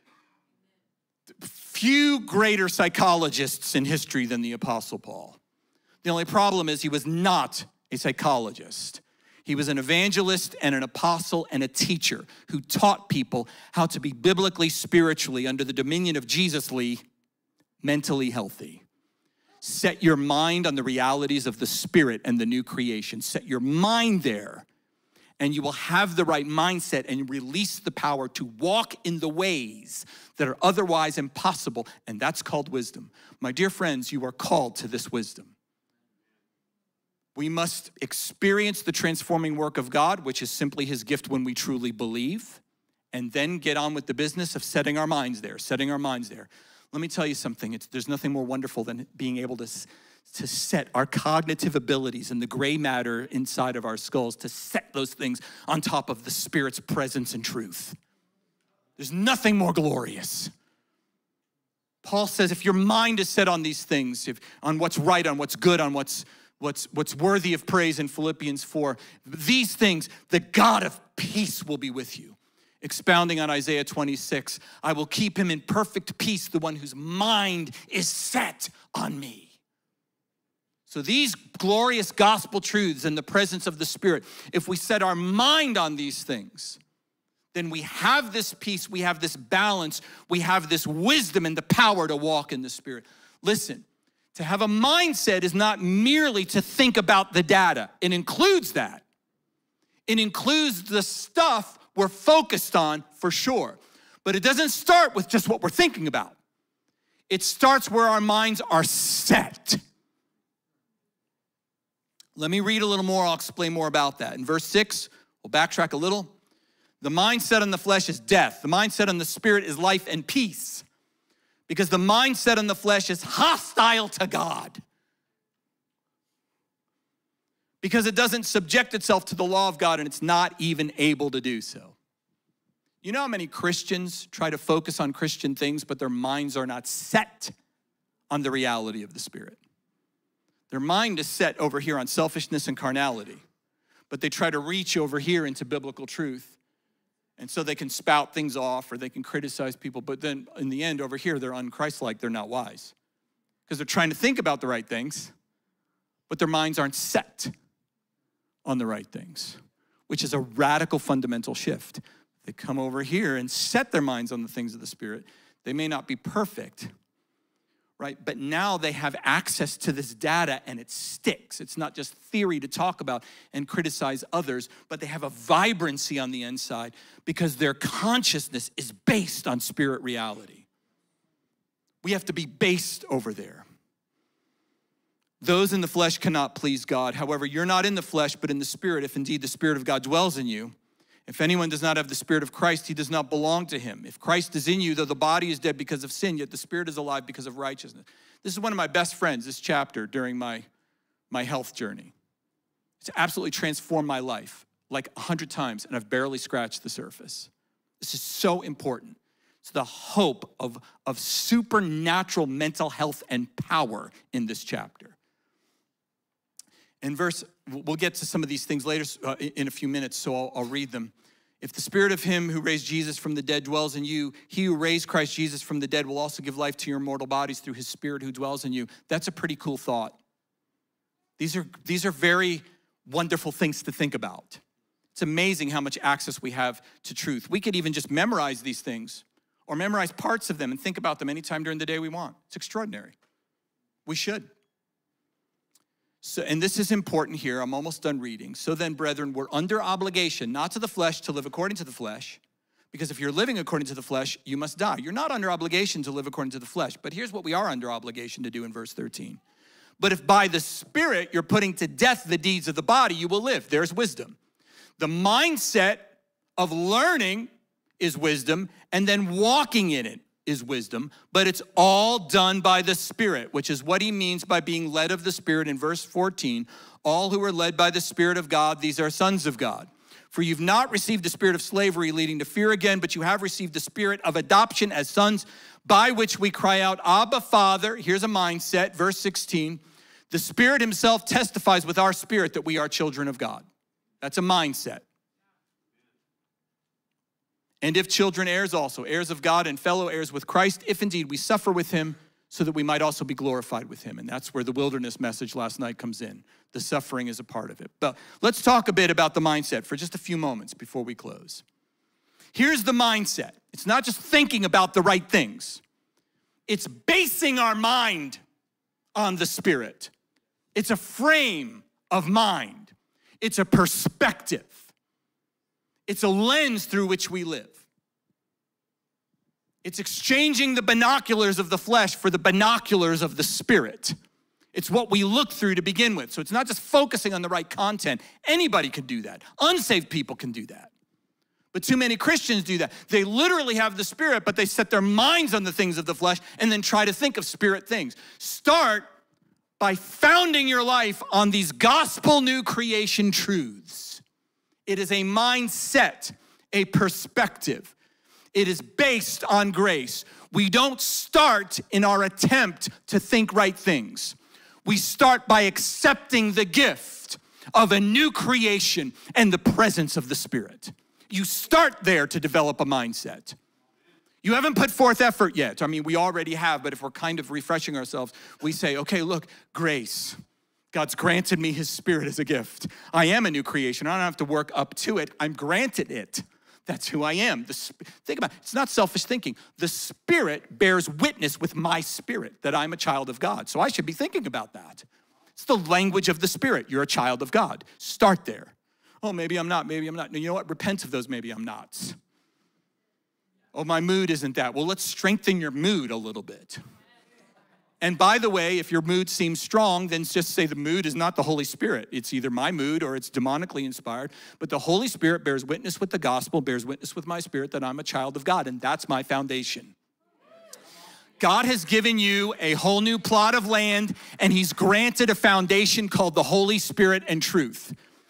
Few greater psychologists in history than the Apostle Paul. The only problem is he was not a psychologist. He was an evangelist and an apostle and a teacher who taught people how to be biblically, spiritually, under the dominion of Jesus-ly, mentally healthy. Set your mind on the realities of the Spirit and the new creation. Set your mind there, and you will have the right mindset and release the power to walk in the ways that are otherwise impossible, and that's called wisdom. My dear friends, you are called to this wisdom. We must experience the transforming work of God, which is simply his gift when we truly believe, and then get on with the business of setting our minds there, setting our minds there. Let me tell you something. It's, there's nothing more wonderful than being able to, to set our cognitive abilities and the gray matter inside of our skulls, to set those things on top of the Spirit's presence and truth. There's nothing more glorious. Paul says if your mind is set on these things, if, on what's right, on what's good, on what's, what's, what's worthy of praise in Philippians four, these things, the God of peace will be with you. Expounding on Isaiah twenty-six, I will keep him in perfect peace, the one whose mind is set on me. So these glorious gospel truths in the presence of the Spirit, if we set our mind on these things, then we have this peace, we have this balance, we have this wisdom and the power to walk in the Spirit. Listen, to have a mindset is not merely to think about the data. It includes that. It includes the stuff we're focused on for sure. But it doesn't start with just what we're thinking about. It starts where our minds are set. Let me read a little more. I'll explain more about that. In verse six, we'll backtrack a little. The mindset on the flesh is death. The mindset on the Spirit is life and peace. Because the mindset on the flesh is hostile to God. Because it doesn't subject itself to the law of God, and it's not even able to do so. You know how many Christians try to focus on Christian things, but their minds are not set on the reality of the Spirit? Their mind is set over here on selfishness and carnality, but they try to reach over here into biblical truth. And so they can spout things off or they can criticize people, but then in the end over here, they're un-Christ-like, they're not wise. Because they're trying to think about the right things, but their minds aren't set on the right things, which is a radical fundamental shift. They come over here and set their minds on the things of the Spirit. They may not be perfect, right? But now they have access to this data and it sticks. It's not just theory to talk about and criticize others, but they have a vibrancy on the inside because their consciousness is based on Spirit reality. We have to be based over there. Those in the flesh cannot please God. However, you're not in the flesh, but in the Spirit, if indeed the Spirit of God dwells in you. If anyone does not have the Spirit of Christ, he does not belong to him. If Christ is in you, though the body is dead because of sin, yet the Spirit is alive because of righteousness. This is one of my best friends, this chapter, during my, my health journey. It's absolutely transformed my life like a hundred times, and I've barely scratched the surface. This is so important. It's the hope of, of supernatural mental health and power in this chapter. In verse, we'll get to some of these things later uh, in a few minutes, so I'll, I'll read them. If the Spirit of him who raised Jesus from the dead dwells in you, he who raised Christ Jesus from the dead will also give life to your mortal bodies through his Spirit who dwells in you. That's a pretty cool thought. These are, these are very wonderful things to think about. It's amazing how much access we have to truth. We could even just memorize these things or memorize parts of them and think about them anytime during the day we want. It's extraordinary. We should. So, and this is important here. I'm almost done reading. So then, brethren, we're under obligation, not to the flesh, to live according to the flesh. Because if you're living according to the flesh, you must die. You're not under obligation to live according to the flesh. But here's what we are under obligation to do in verse thirteen. But if by the Spirit you're putting to death the deeds of the body, you will live. There's wisdom. The mindset of learning is wisdom, and then walking in it is wisdom, but it's all done by the Spirit, which is what he means by being led of the Spirit in verse fourteen. All who are led by the Spirit of God, these are sons of God. For you've not received the spirit of slavery leading to fear again, but you have received the Spirit of adoption as sons, by which we cry out, Abba, Father. Here's a mindset, verse sixteen. The Spirit himself testifies with our spirit that we are children of God. That's a mindset. And if children, heirs also, heirs of God and fellow heirs with Christ, if indeed we suffer with him, so that we might also be glorified with him. And that's where the wilderness message last night comes in. The suffering is a part of it. But let's talk a bit about the mindset for just a few moments before we close. Here's the mindset. It's not just thinking about the right things. It's basing our mind on the Spirit. It's a frame of mind. It's a perspective. It's a lens through which we live. It's exchanging the binoculars of the flesh for the binoculars of the Spirit. It's what we look through to begin with. So it's not just focusing on the right content. Anybody can do that. Unsaved people can do that. But too many Christians do that. They literally have the Spirit, but they set their minds on the things of the flesh and then try to think of Spirit things. Start by founding your life on these gospel new creation truths. It is a mindset, a perspective. It is based on grace. We don't start in our attempt to think right things. We start by accepting the gift of a new creation and the presence of the Spirit. You start there to develop a mindset. You haven't put forth effort yet. I mean, we already have, but if we're kind of refreshing ourselves, we say, okay, look, grace. God's granted me his Spirit as a gift. I am a new creation. I don't have to work up to it. I'm granted it. That's who I am. The, think about it. It's not selfish thinking. The Spirit bears witness with my spirit that I'm a child of God. So I should be thinking about that. It's the language of the Spirit. You're a child of God. Start there. Oh, maybe I'm not. Maybe I'm not. You know what? Repent of those maybe I'm nots. Oh, my mood isn't that. Well, let's strengthen your mood a little bit. And by the way, if your mood seems strong, then just say the mood is not the Holy Spirit. It's either my mood or it's demonically inspired. But the Holy Spirit bears witness with the gospel, bears witness with my spirit that I'm a child of God, and that's my foundation. God has given you a whole new plot of land, and he's granted a foundation called the Holy Spirit and truth.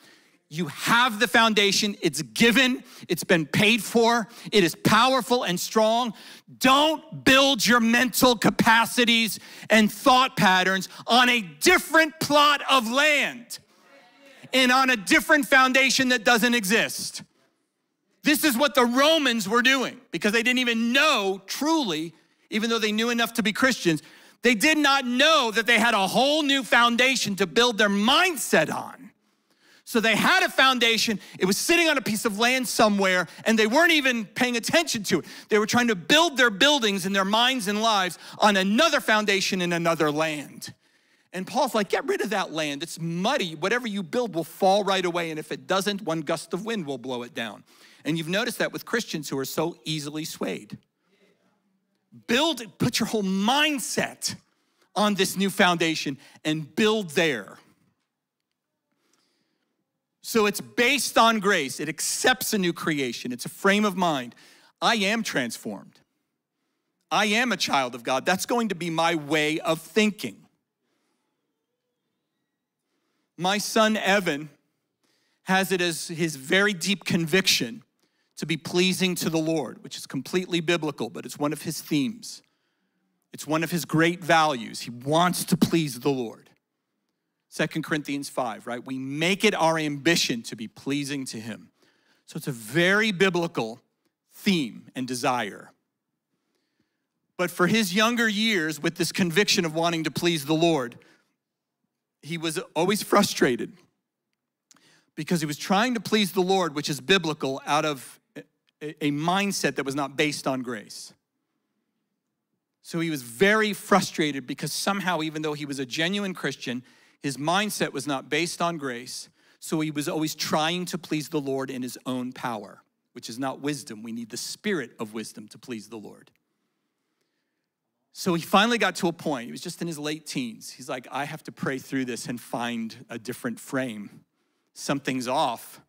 You have the foundation. It's given. It's been paid for. It is powerful and strong. Don't build your mental capacities and thought patterns on a different plot of land and on a different foundation that doesn't exist. This is what the Romans were doing because they didn't even know truly, even though they knew enough to be Christians, they did not know that they had a whole new foundation to build their mindset on. So they had a foundation, it was sitting on a piece of land somewhere, and they weren't even paying attention to it. They were trying to build their buildings and their minds and lives on another foundation in another land. And Paul's like, get rid of that land. It's muddy. Whatever you build will fall right away, and if it doesn't, one gust of wind will blow it down. And you've noticed that with Christians who are so easily swayed. Build, put your whole mindset on this new foundation and build there. So it's based on grace. It accepts a new creation. It's a frame of mind. I am transformed. I am a child of God. That's going to be my way of thinking. My son, Evan, has it as his very deep conviction to be pleasing to the Lord, which is completely biblical, but it's one of his themes. It's one of his great values. He wants to please the Lord. Second Corinthians five, right? We make it our ambition to be pleasing to him. So it's a very biblical theme and desire. But for his younger years, with this conviction of wanting to please the Lord, he was always frustrated because he was trying to please the Lord, which is biblical, out of a mindset that was not based on grace. So he was very frustrated because somehow, even though he was a genuine Christian, his mindset was not based on grace. So he was always trying to please the Lord in his own power, which is not wisdom. We need the spirit of wisdom to please the Lord. So he finally got to a point, he was just in his late teens. He's like, I have to pray through this and find a different frame. Something's off.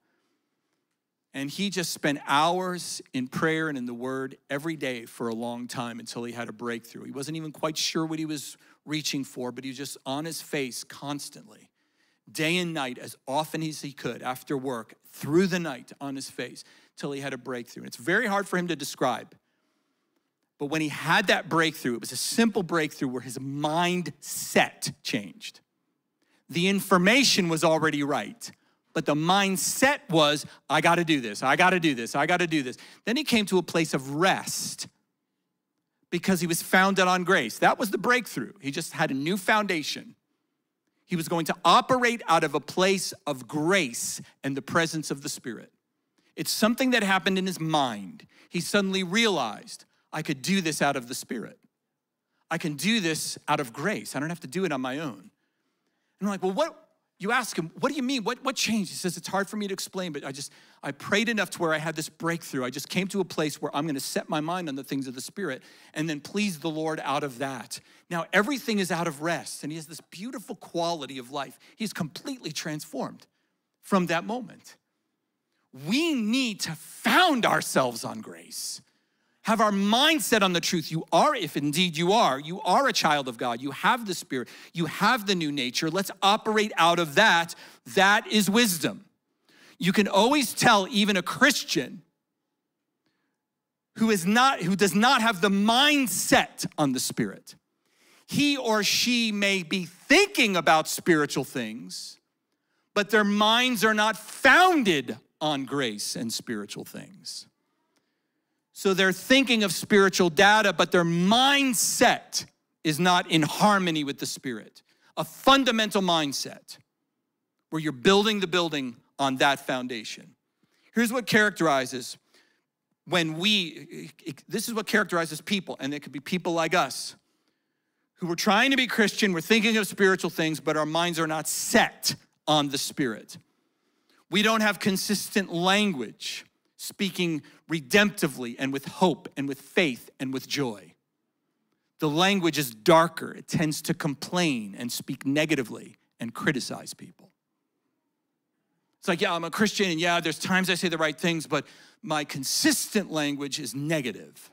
And he just spent hours in prayer and in the word every day for a long time until he had a breakthrough. He wasn't even quite sure what he was reaching for, but he was just on his face constantly, day and night, as often as he could, after work, through the night on his face, till he had a breakthrough. And it's very hard for him to describe. But when he had that breakthrough, it was a simple breakthrough where his mindset changed. The information was already right, but the mindset was, I gotta do this, I gotta do this, I gotta do this. Then he came to a place of rest because he was founded on grace. That was the breakthrough. He just had a new foundation. He was going to operate out of a place of grace and the presence of the Spirit. It's something that happened in his mind. He suddenly realized, I could do this out of the Spirit. I can do this out of grace. I don't have to do it on my own. And I'm like, well, what? You ask him, what do you mean? What, what changed? He says, it's hard for me to explain, but I just, I prayed enough to where I had this breakthrough. I just came to a place where I'm gonna set my mind on the things of the Spirit and then please the Lord out of that. Now, everything is out of rest, and he has this beautiful quality of life. He's completely transformed from that moment. We need to found ourselves on grace. Have our mindset on the truth. You are, if indeed you are, you are a child of God. You have the Spirit. You have the new nature. Let's operate out of that. That is wisdom. You can always tell even a Christian who is not, who does not have the mindset on the Spirit. He or she may be thinking about spiritual things, but their minds are not founded on grace and spiritual things. So they're thinking of spiritual data, but their mindset is not in harmony with the Spirit. A fundamental mindset where you're building the building on that foundation. Here's what characterizes when we, this is what characterizes people, and it could be people like us, who are trying to be Christian, we're thinking of spiritual things, but our minds are not set on the Spirit. We don't have consistent language, speaking redemptively and with hope and with faith and with joy. The language is darker. It tends to complain and speak negatively and criticize people. It's like, yeah, I'm a Christian, and yeah, there's times I say the right things, but my consistent language is negative.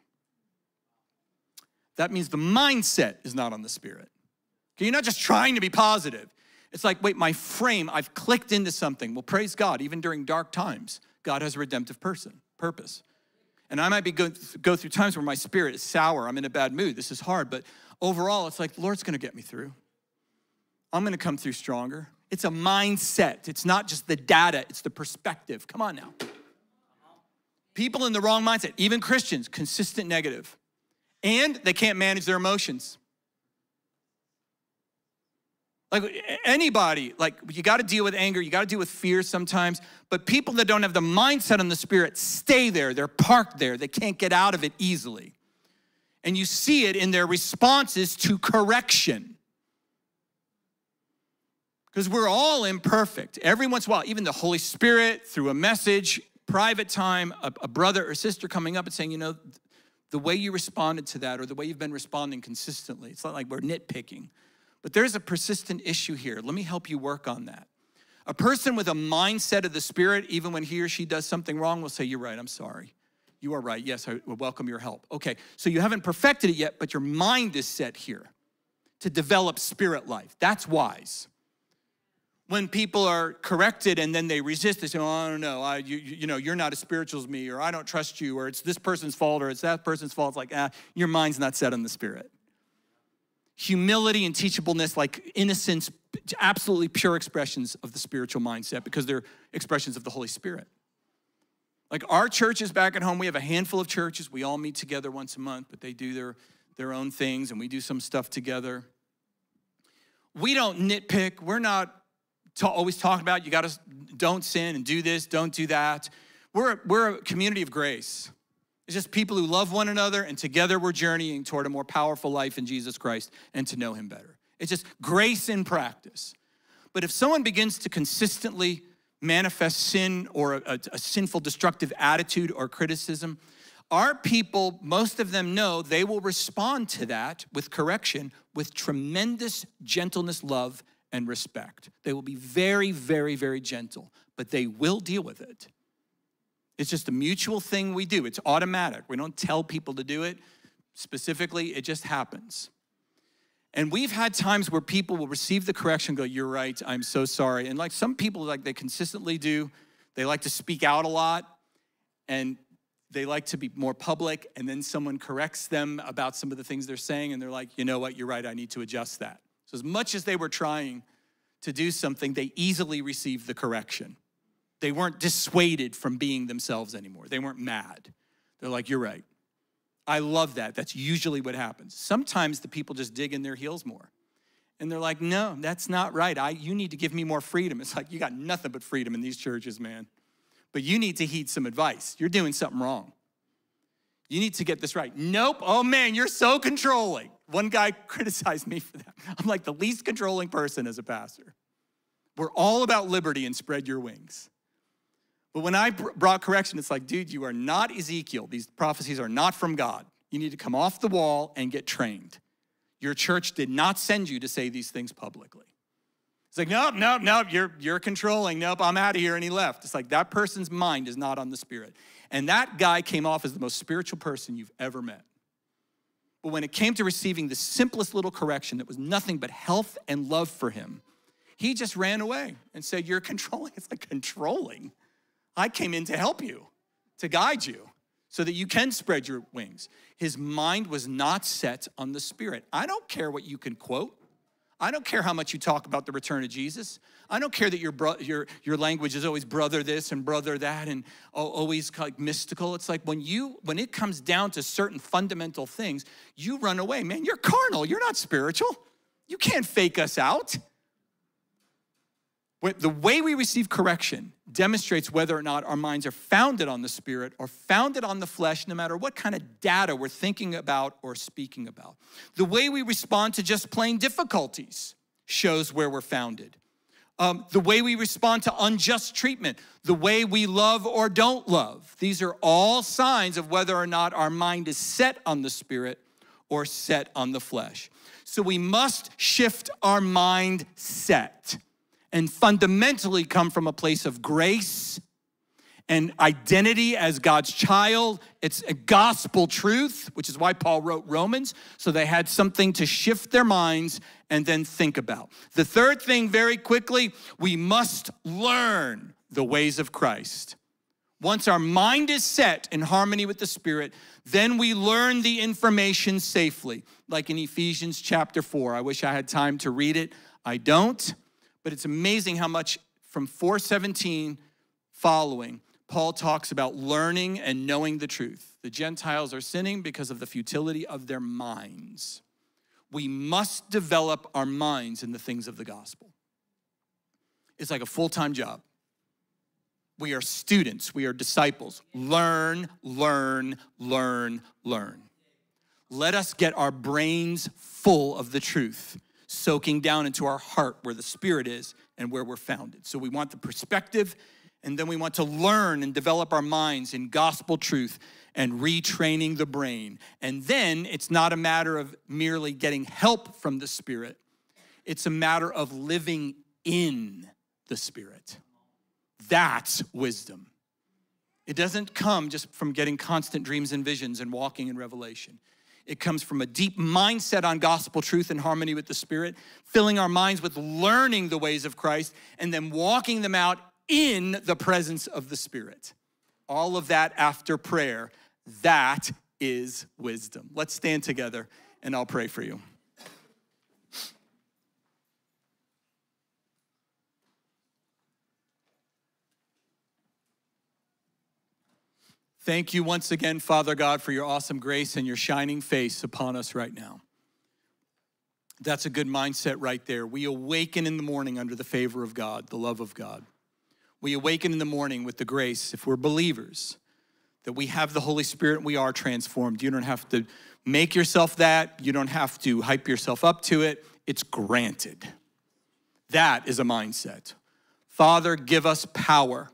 That means the mindset is not on the Spirit. Okay, you're not just trying to be positive. It's like, wait, my frame, I've clicked into something. Well, praise God, even during dark times, God has a redemptive person, purpose. And I might be go, go through times where my spirit is sour. I'm in a bad mood. This is hard. But overall, it's like, the Lord's going to get me through. I'm going to come through stronger. It's a mindset. It's not just the data. It's the perspective. Come on now. People in the wrong mindset, even Christians, consistent negative. And they can't manage their emotions. Like anybody, like you got to deal with anger, you got to deal with fear sometimes, but people that don't have the mindset on the Spirit stay there, they're parked there, they can't get out of it easily. And you see it in their responses to correction. Because we're all imperfect. Every once in a while, even the Holy Spirit, through a message, private time, a, a brother or sister coming up and saying, you know, the way you responded to that or the way you've been responding consistently, it's not like we're nitpicking. But there's a persistent issue here. Let me help you work on that. A person with a mindset of the Spirit, even when he or she does something wrong, will say, you're right, I'm sorry. You are right, yes, I will welcome your help. Okay, so you haven't perfected it yet, but your mind is set here to develop spirit life. That's wise. When people are corrected and then they resist, they say, oh, I don't know, I, you, you know, you're not as spiritual as me, or I don't trust you, or it's this person's fault, or it's that person's fault. It's like, ah, your mind's not set on the Spirit. Humility and teachableness, like innocence, absolutely pure expressions of the spiritual mindset because they're expressions of the Holy Spirit. Like our churches back at home, we have a handful of churches. We all meet together once a month, but they do their, their own things and we do some stuff together. We don't nitpick. We're not ta- always talking about you got to don't sin and do this, don't do that. We're, we're a community of grace. It's just people who love one another, and together we're journeying toward a more powerful life in Jesus Christ and to know him better. It's just grace in practice. But if someone begins to consistently manifest sin or a, a, a sinful, destructive attitude or criticism, our people, most of them know they will respond to that with correction, with tremendous gentleness, love, and respect. They will be very, very, very gentle, but they will deal with it. It's just a mutual thing we do. It's automatic. We don't tell people to do it specifically. It just happens. And we've had times where people will receive the correction and go, you're right, I'm so sorry. And like some people, like they consistently do, they like to speak out a lot and they like to be more public, and then someone corrects them about some of the things they're saying and they're like, you know what, you're right, I need to adjust that. So as much as they were trying to do something, they easily received the correction. They weren't dissuaded from being themselves anymore. They weren't mad. They're like, you're right. I love that. That's usually what happens. Sometimes the people just dig in their heels more. And they're like, no, that's not right. I, you need to give me more freedom. It's like, you got nothing but freedom in these churches, man. But you need to heed some advice. You're doing something wrong. You need to get this right. Nope. Oh, man, you're so controlling. One guy criticized me for that. I'm like the least controlling person as a pastor. We're all about liberty and spread your wings. But when I brought correction, it's like, dude, you are not Ezekiel. These prophecies are not from God. You need to come off the wall and get trained. Your church did not send you to say these things publicly. It's like, nope, nope, nope, you're, you're controlling. Nope, I'm out of here. And he left. It's like that person's mind is not on the Spirit. And that guy came off as the most spiritual person you've ever met. But when it came to receiving the simplest little correction that was nothing but health and love for him, he just ran away and said, you're controlling. It's like controlling. I came in to help you, to guide you, so that you can spread your wings. His mind was not set on the Spirit. I don't care what you can quote. I don't care how much you talk about the return of Jesus. I don't care that your bro- your your language is always brother this and brother that and always like mystical. It's like when you when it comes down to certain fundamental things, you run away. Man, you're carnal. You're not spiritual. You can't fake us out. The way we receive correction demonstrates whether or not our minds are founded on the Spirit or founded on the flesh, no matter what kind of data we're thinking about or speaking about. The way we respond to just plain difficulties shows where we're founded. Um, the way we respond to unjust treatment, the way we love or don't love. These are all signs of whether or not our mind is set on the Spirit or set on the flesh. So we must shift our mindset and fundamentally come from a place of grace and identity as God's child. It's a gospel truth, which is why Paul wrote Romans, so they had something to shift their minds and then think about. The third thing, very quickly, we must learn the ways of Christ. Once our mind is set in harmony with the Spirit, then we learn the information safely, like in Ephesians chapter four. I wish I had time to read it. I don't, but it's amazing how much from four seventeen following, Paul talks about learning and knowing the truth. The Gentiles are sinning because of the futility of their minds. We must develop our minds in the things of the gospel. It's like a full-time job. We are students, we are disciples. Learn, learn, learn, learn. Let us get our brains full of the truth, soaking down into our heart where the Spirit is and where we're founded. So we want the perspective, and then we want to learn and develop our minds in gospel truth and retraining the brain. And then it's not a matter of merely getting help from the Spirit. It's a matter of living in the Spirit. That's wisdom. It doesn't come just from getting constant dreams and visions and walking in revelation. It comes from a deep mindset on gospel truth and harmony with the Spirit, filling our minds with learning the ways of Christ, and then walking them out in the presence of the Spirit. All of that after prayer. That is wisdom. Let's stand together and I'll pray for you. Thank you once again, Father God, for your awesome grace and your shining face upon us right now. That's a good mindset right there. We awaken in the morning under the favor of God, the love of God. We awaken in the morning with the grace, if we're believers, that we have the Holy Spirit and we are transformed. You don't have to make yourself that. You don't have to hype yourself up to it. It's granted. That is a mindset. Father, give us power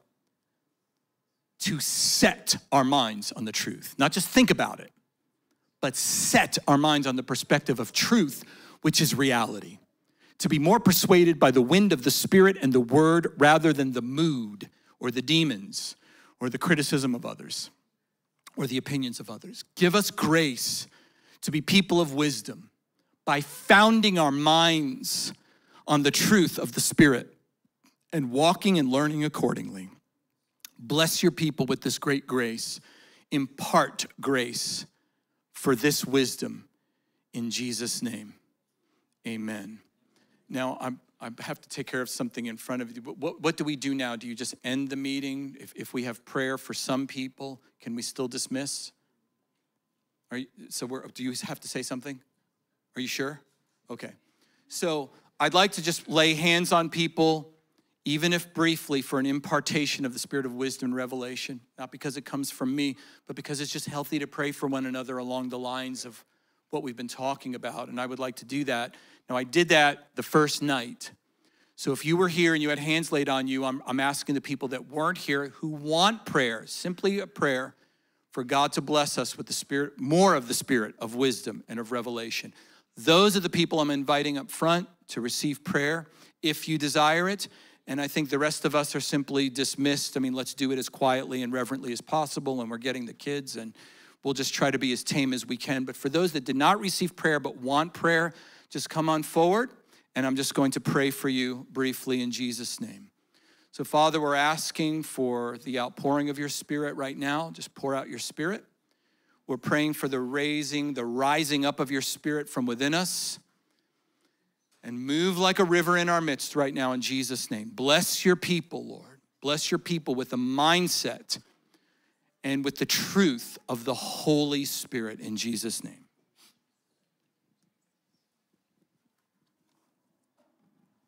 to set our minds on the truth. Not just think about it, but set our minds on the perspective of truth, which is reality. To be more persuaded by the wind of the Spirit and the word rather than the mood or the demons or the criticism of others or the opinions of others. Give us grace to be people of wisdom by founding our minds on the truth of the Spirit and walking and learning accordingly. Bless your people with this great grace. Impart grace for this wisdom in Jesus' name. Amen. Now, I'm, I have to take care of something in front of you. But what, what do we do now? Do you just end the meeting? If, if we have prayer for some people, can we still dismiss? Are you, so we're, do you have to say something? Are you sure? Okay. So I'd like to just lay hands on people, even if briefly, for an impartation of the spirit of wisdom and revelation. Not because it comes from me, but because it's just healthy to pray for one another along the lines of what we've been talking about, and I would like to do that. Now, I did that the first night. So if you were here and you had hands laid on you, I'm, I'm asking the people that weren't here who want prayer, simply a prayer for God to bless us with the spirit, more of the spirit of wisdom and of revelation. Those are the people I'm inviting up front to receive prayer if you desire it. And I think the rest of us are simply dismissed. I mean, let's do it as quietly and reverently as possible, and we're getting the kids, and we'll just try to be as tame as we can. But for those that did not receive prayer but want prayer, just come on forward, and I'm just going to pray for you briefly in Jesus' name. So, Father, we're asking for the outpouring of your Spirit right now. Just pour out your Spirit. We're praying for the raising, the rising up of your Spirit from within us, and move like a river in our midst right now in Jesus' name. Bless your people, Lord. Bless your people with a mindset and with the truth of the Holy Spirit in Jesus' name.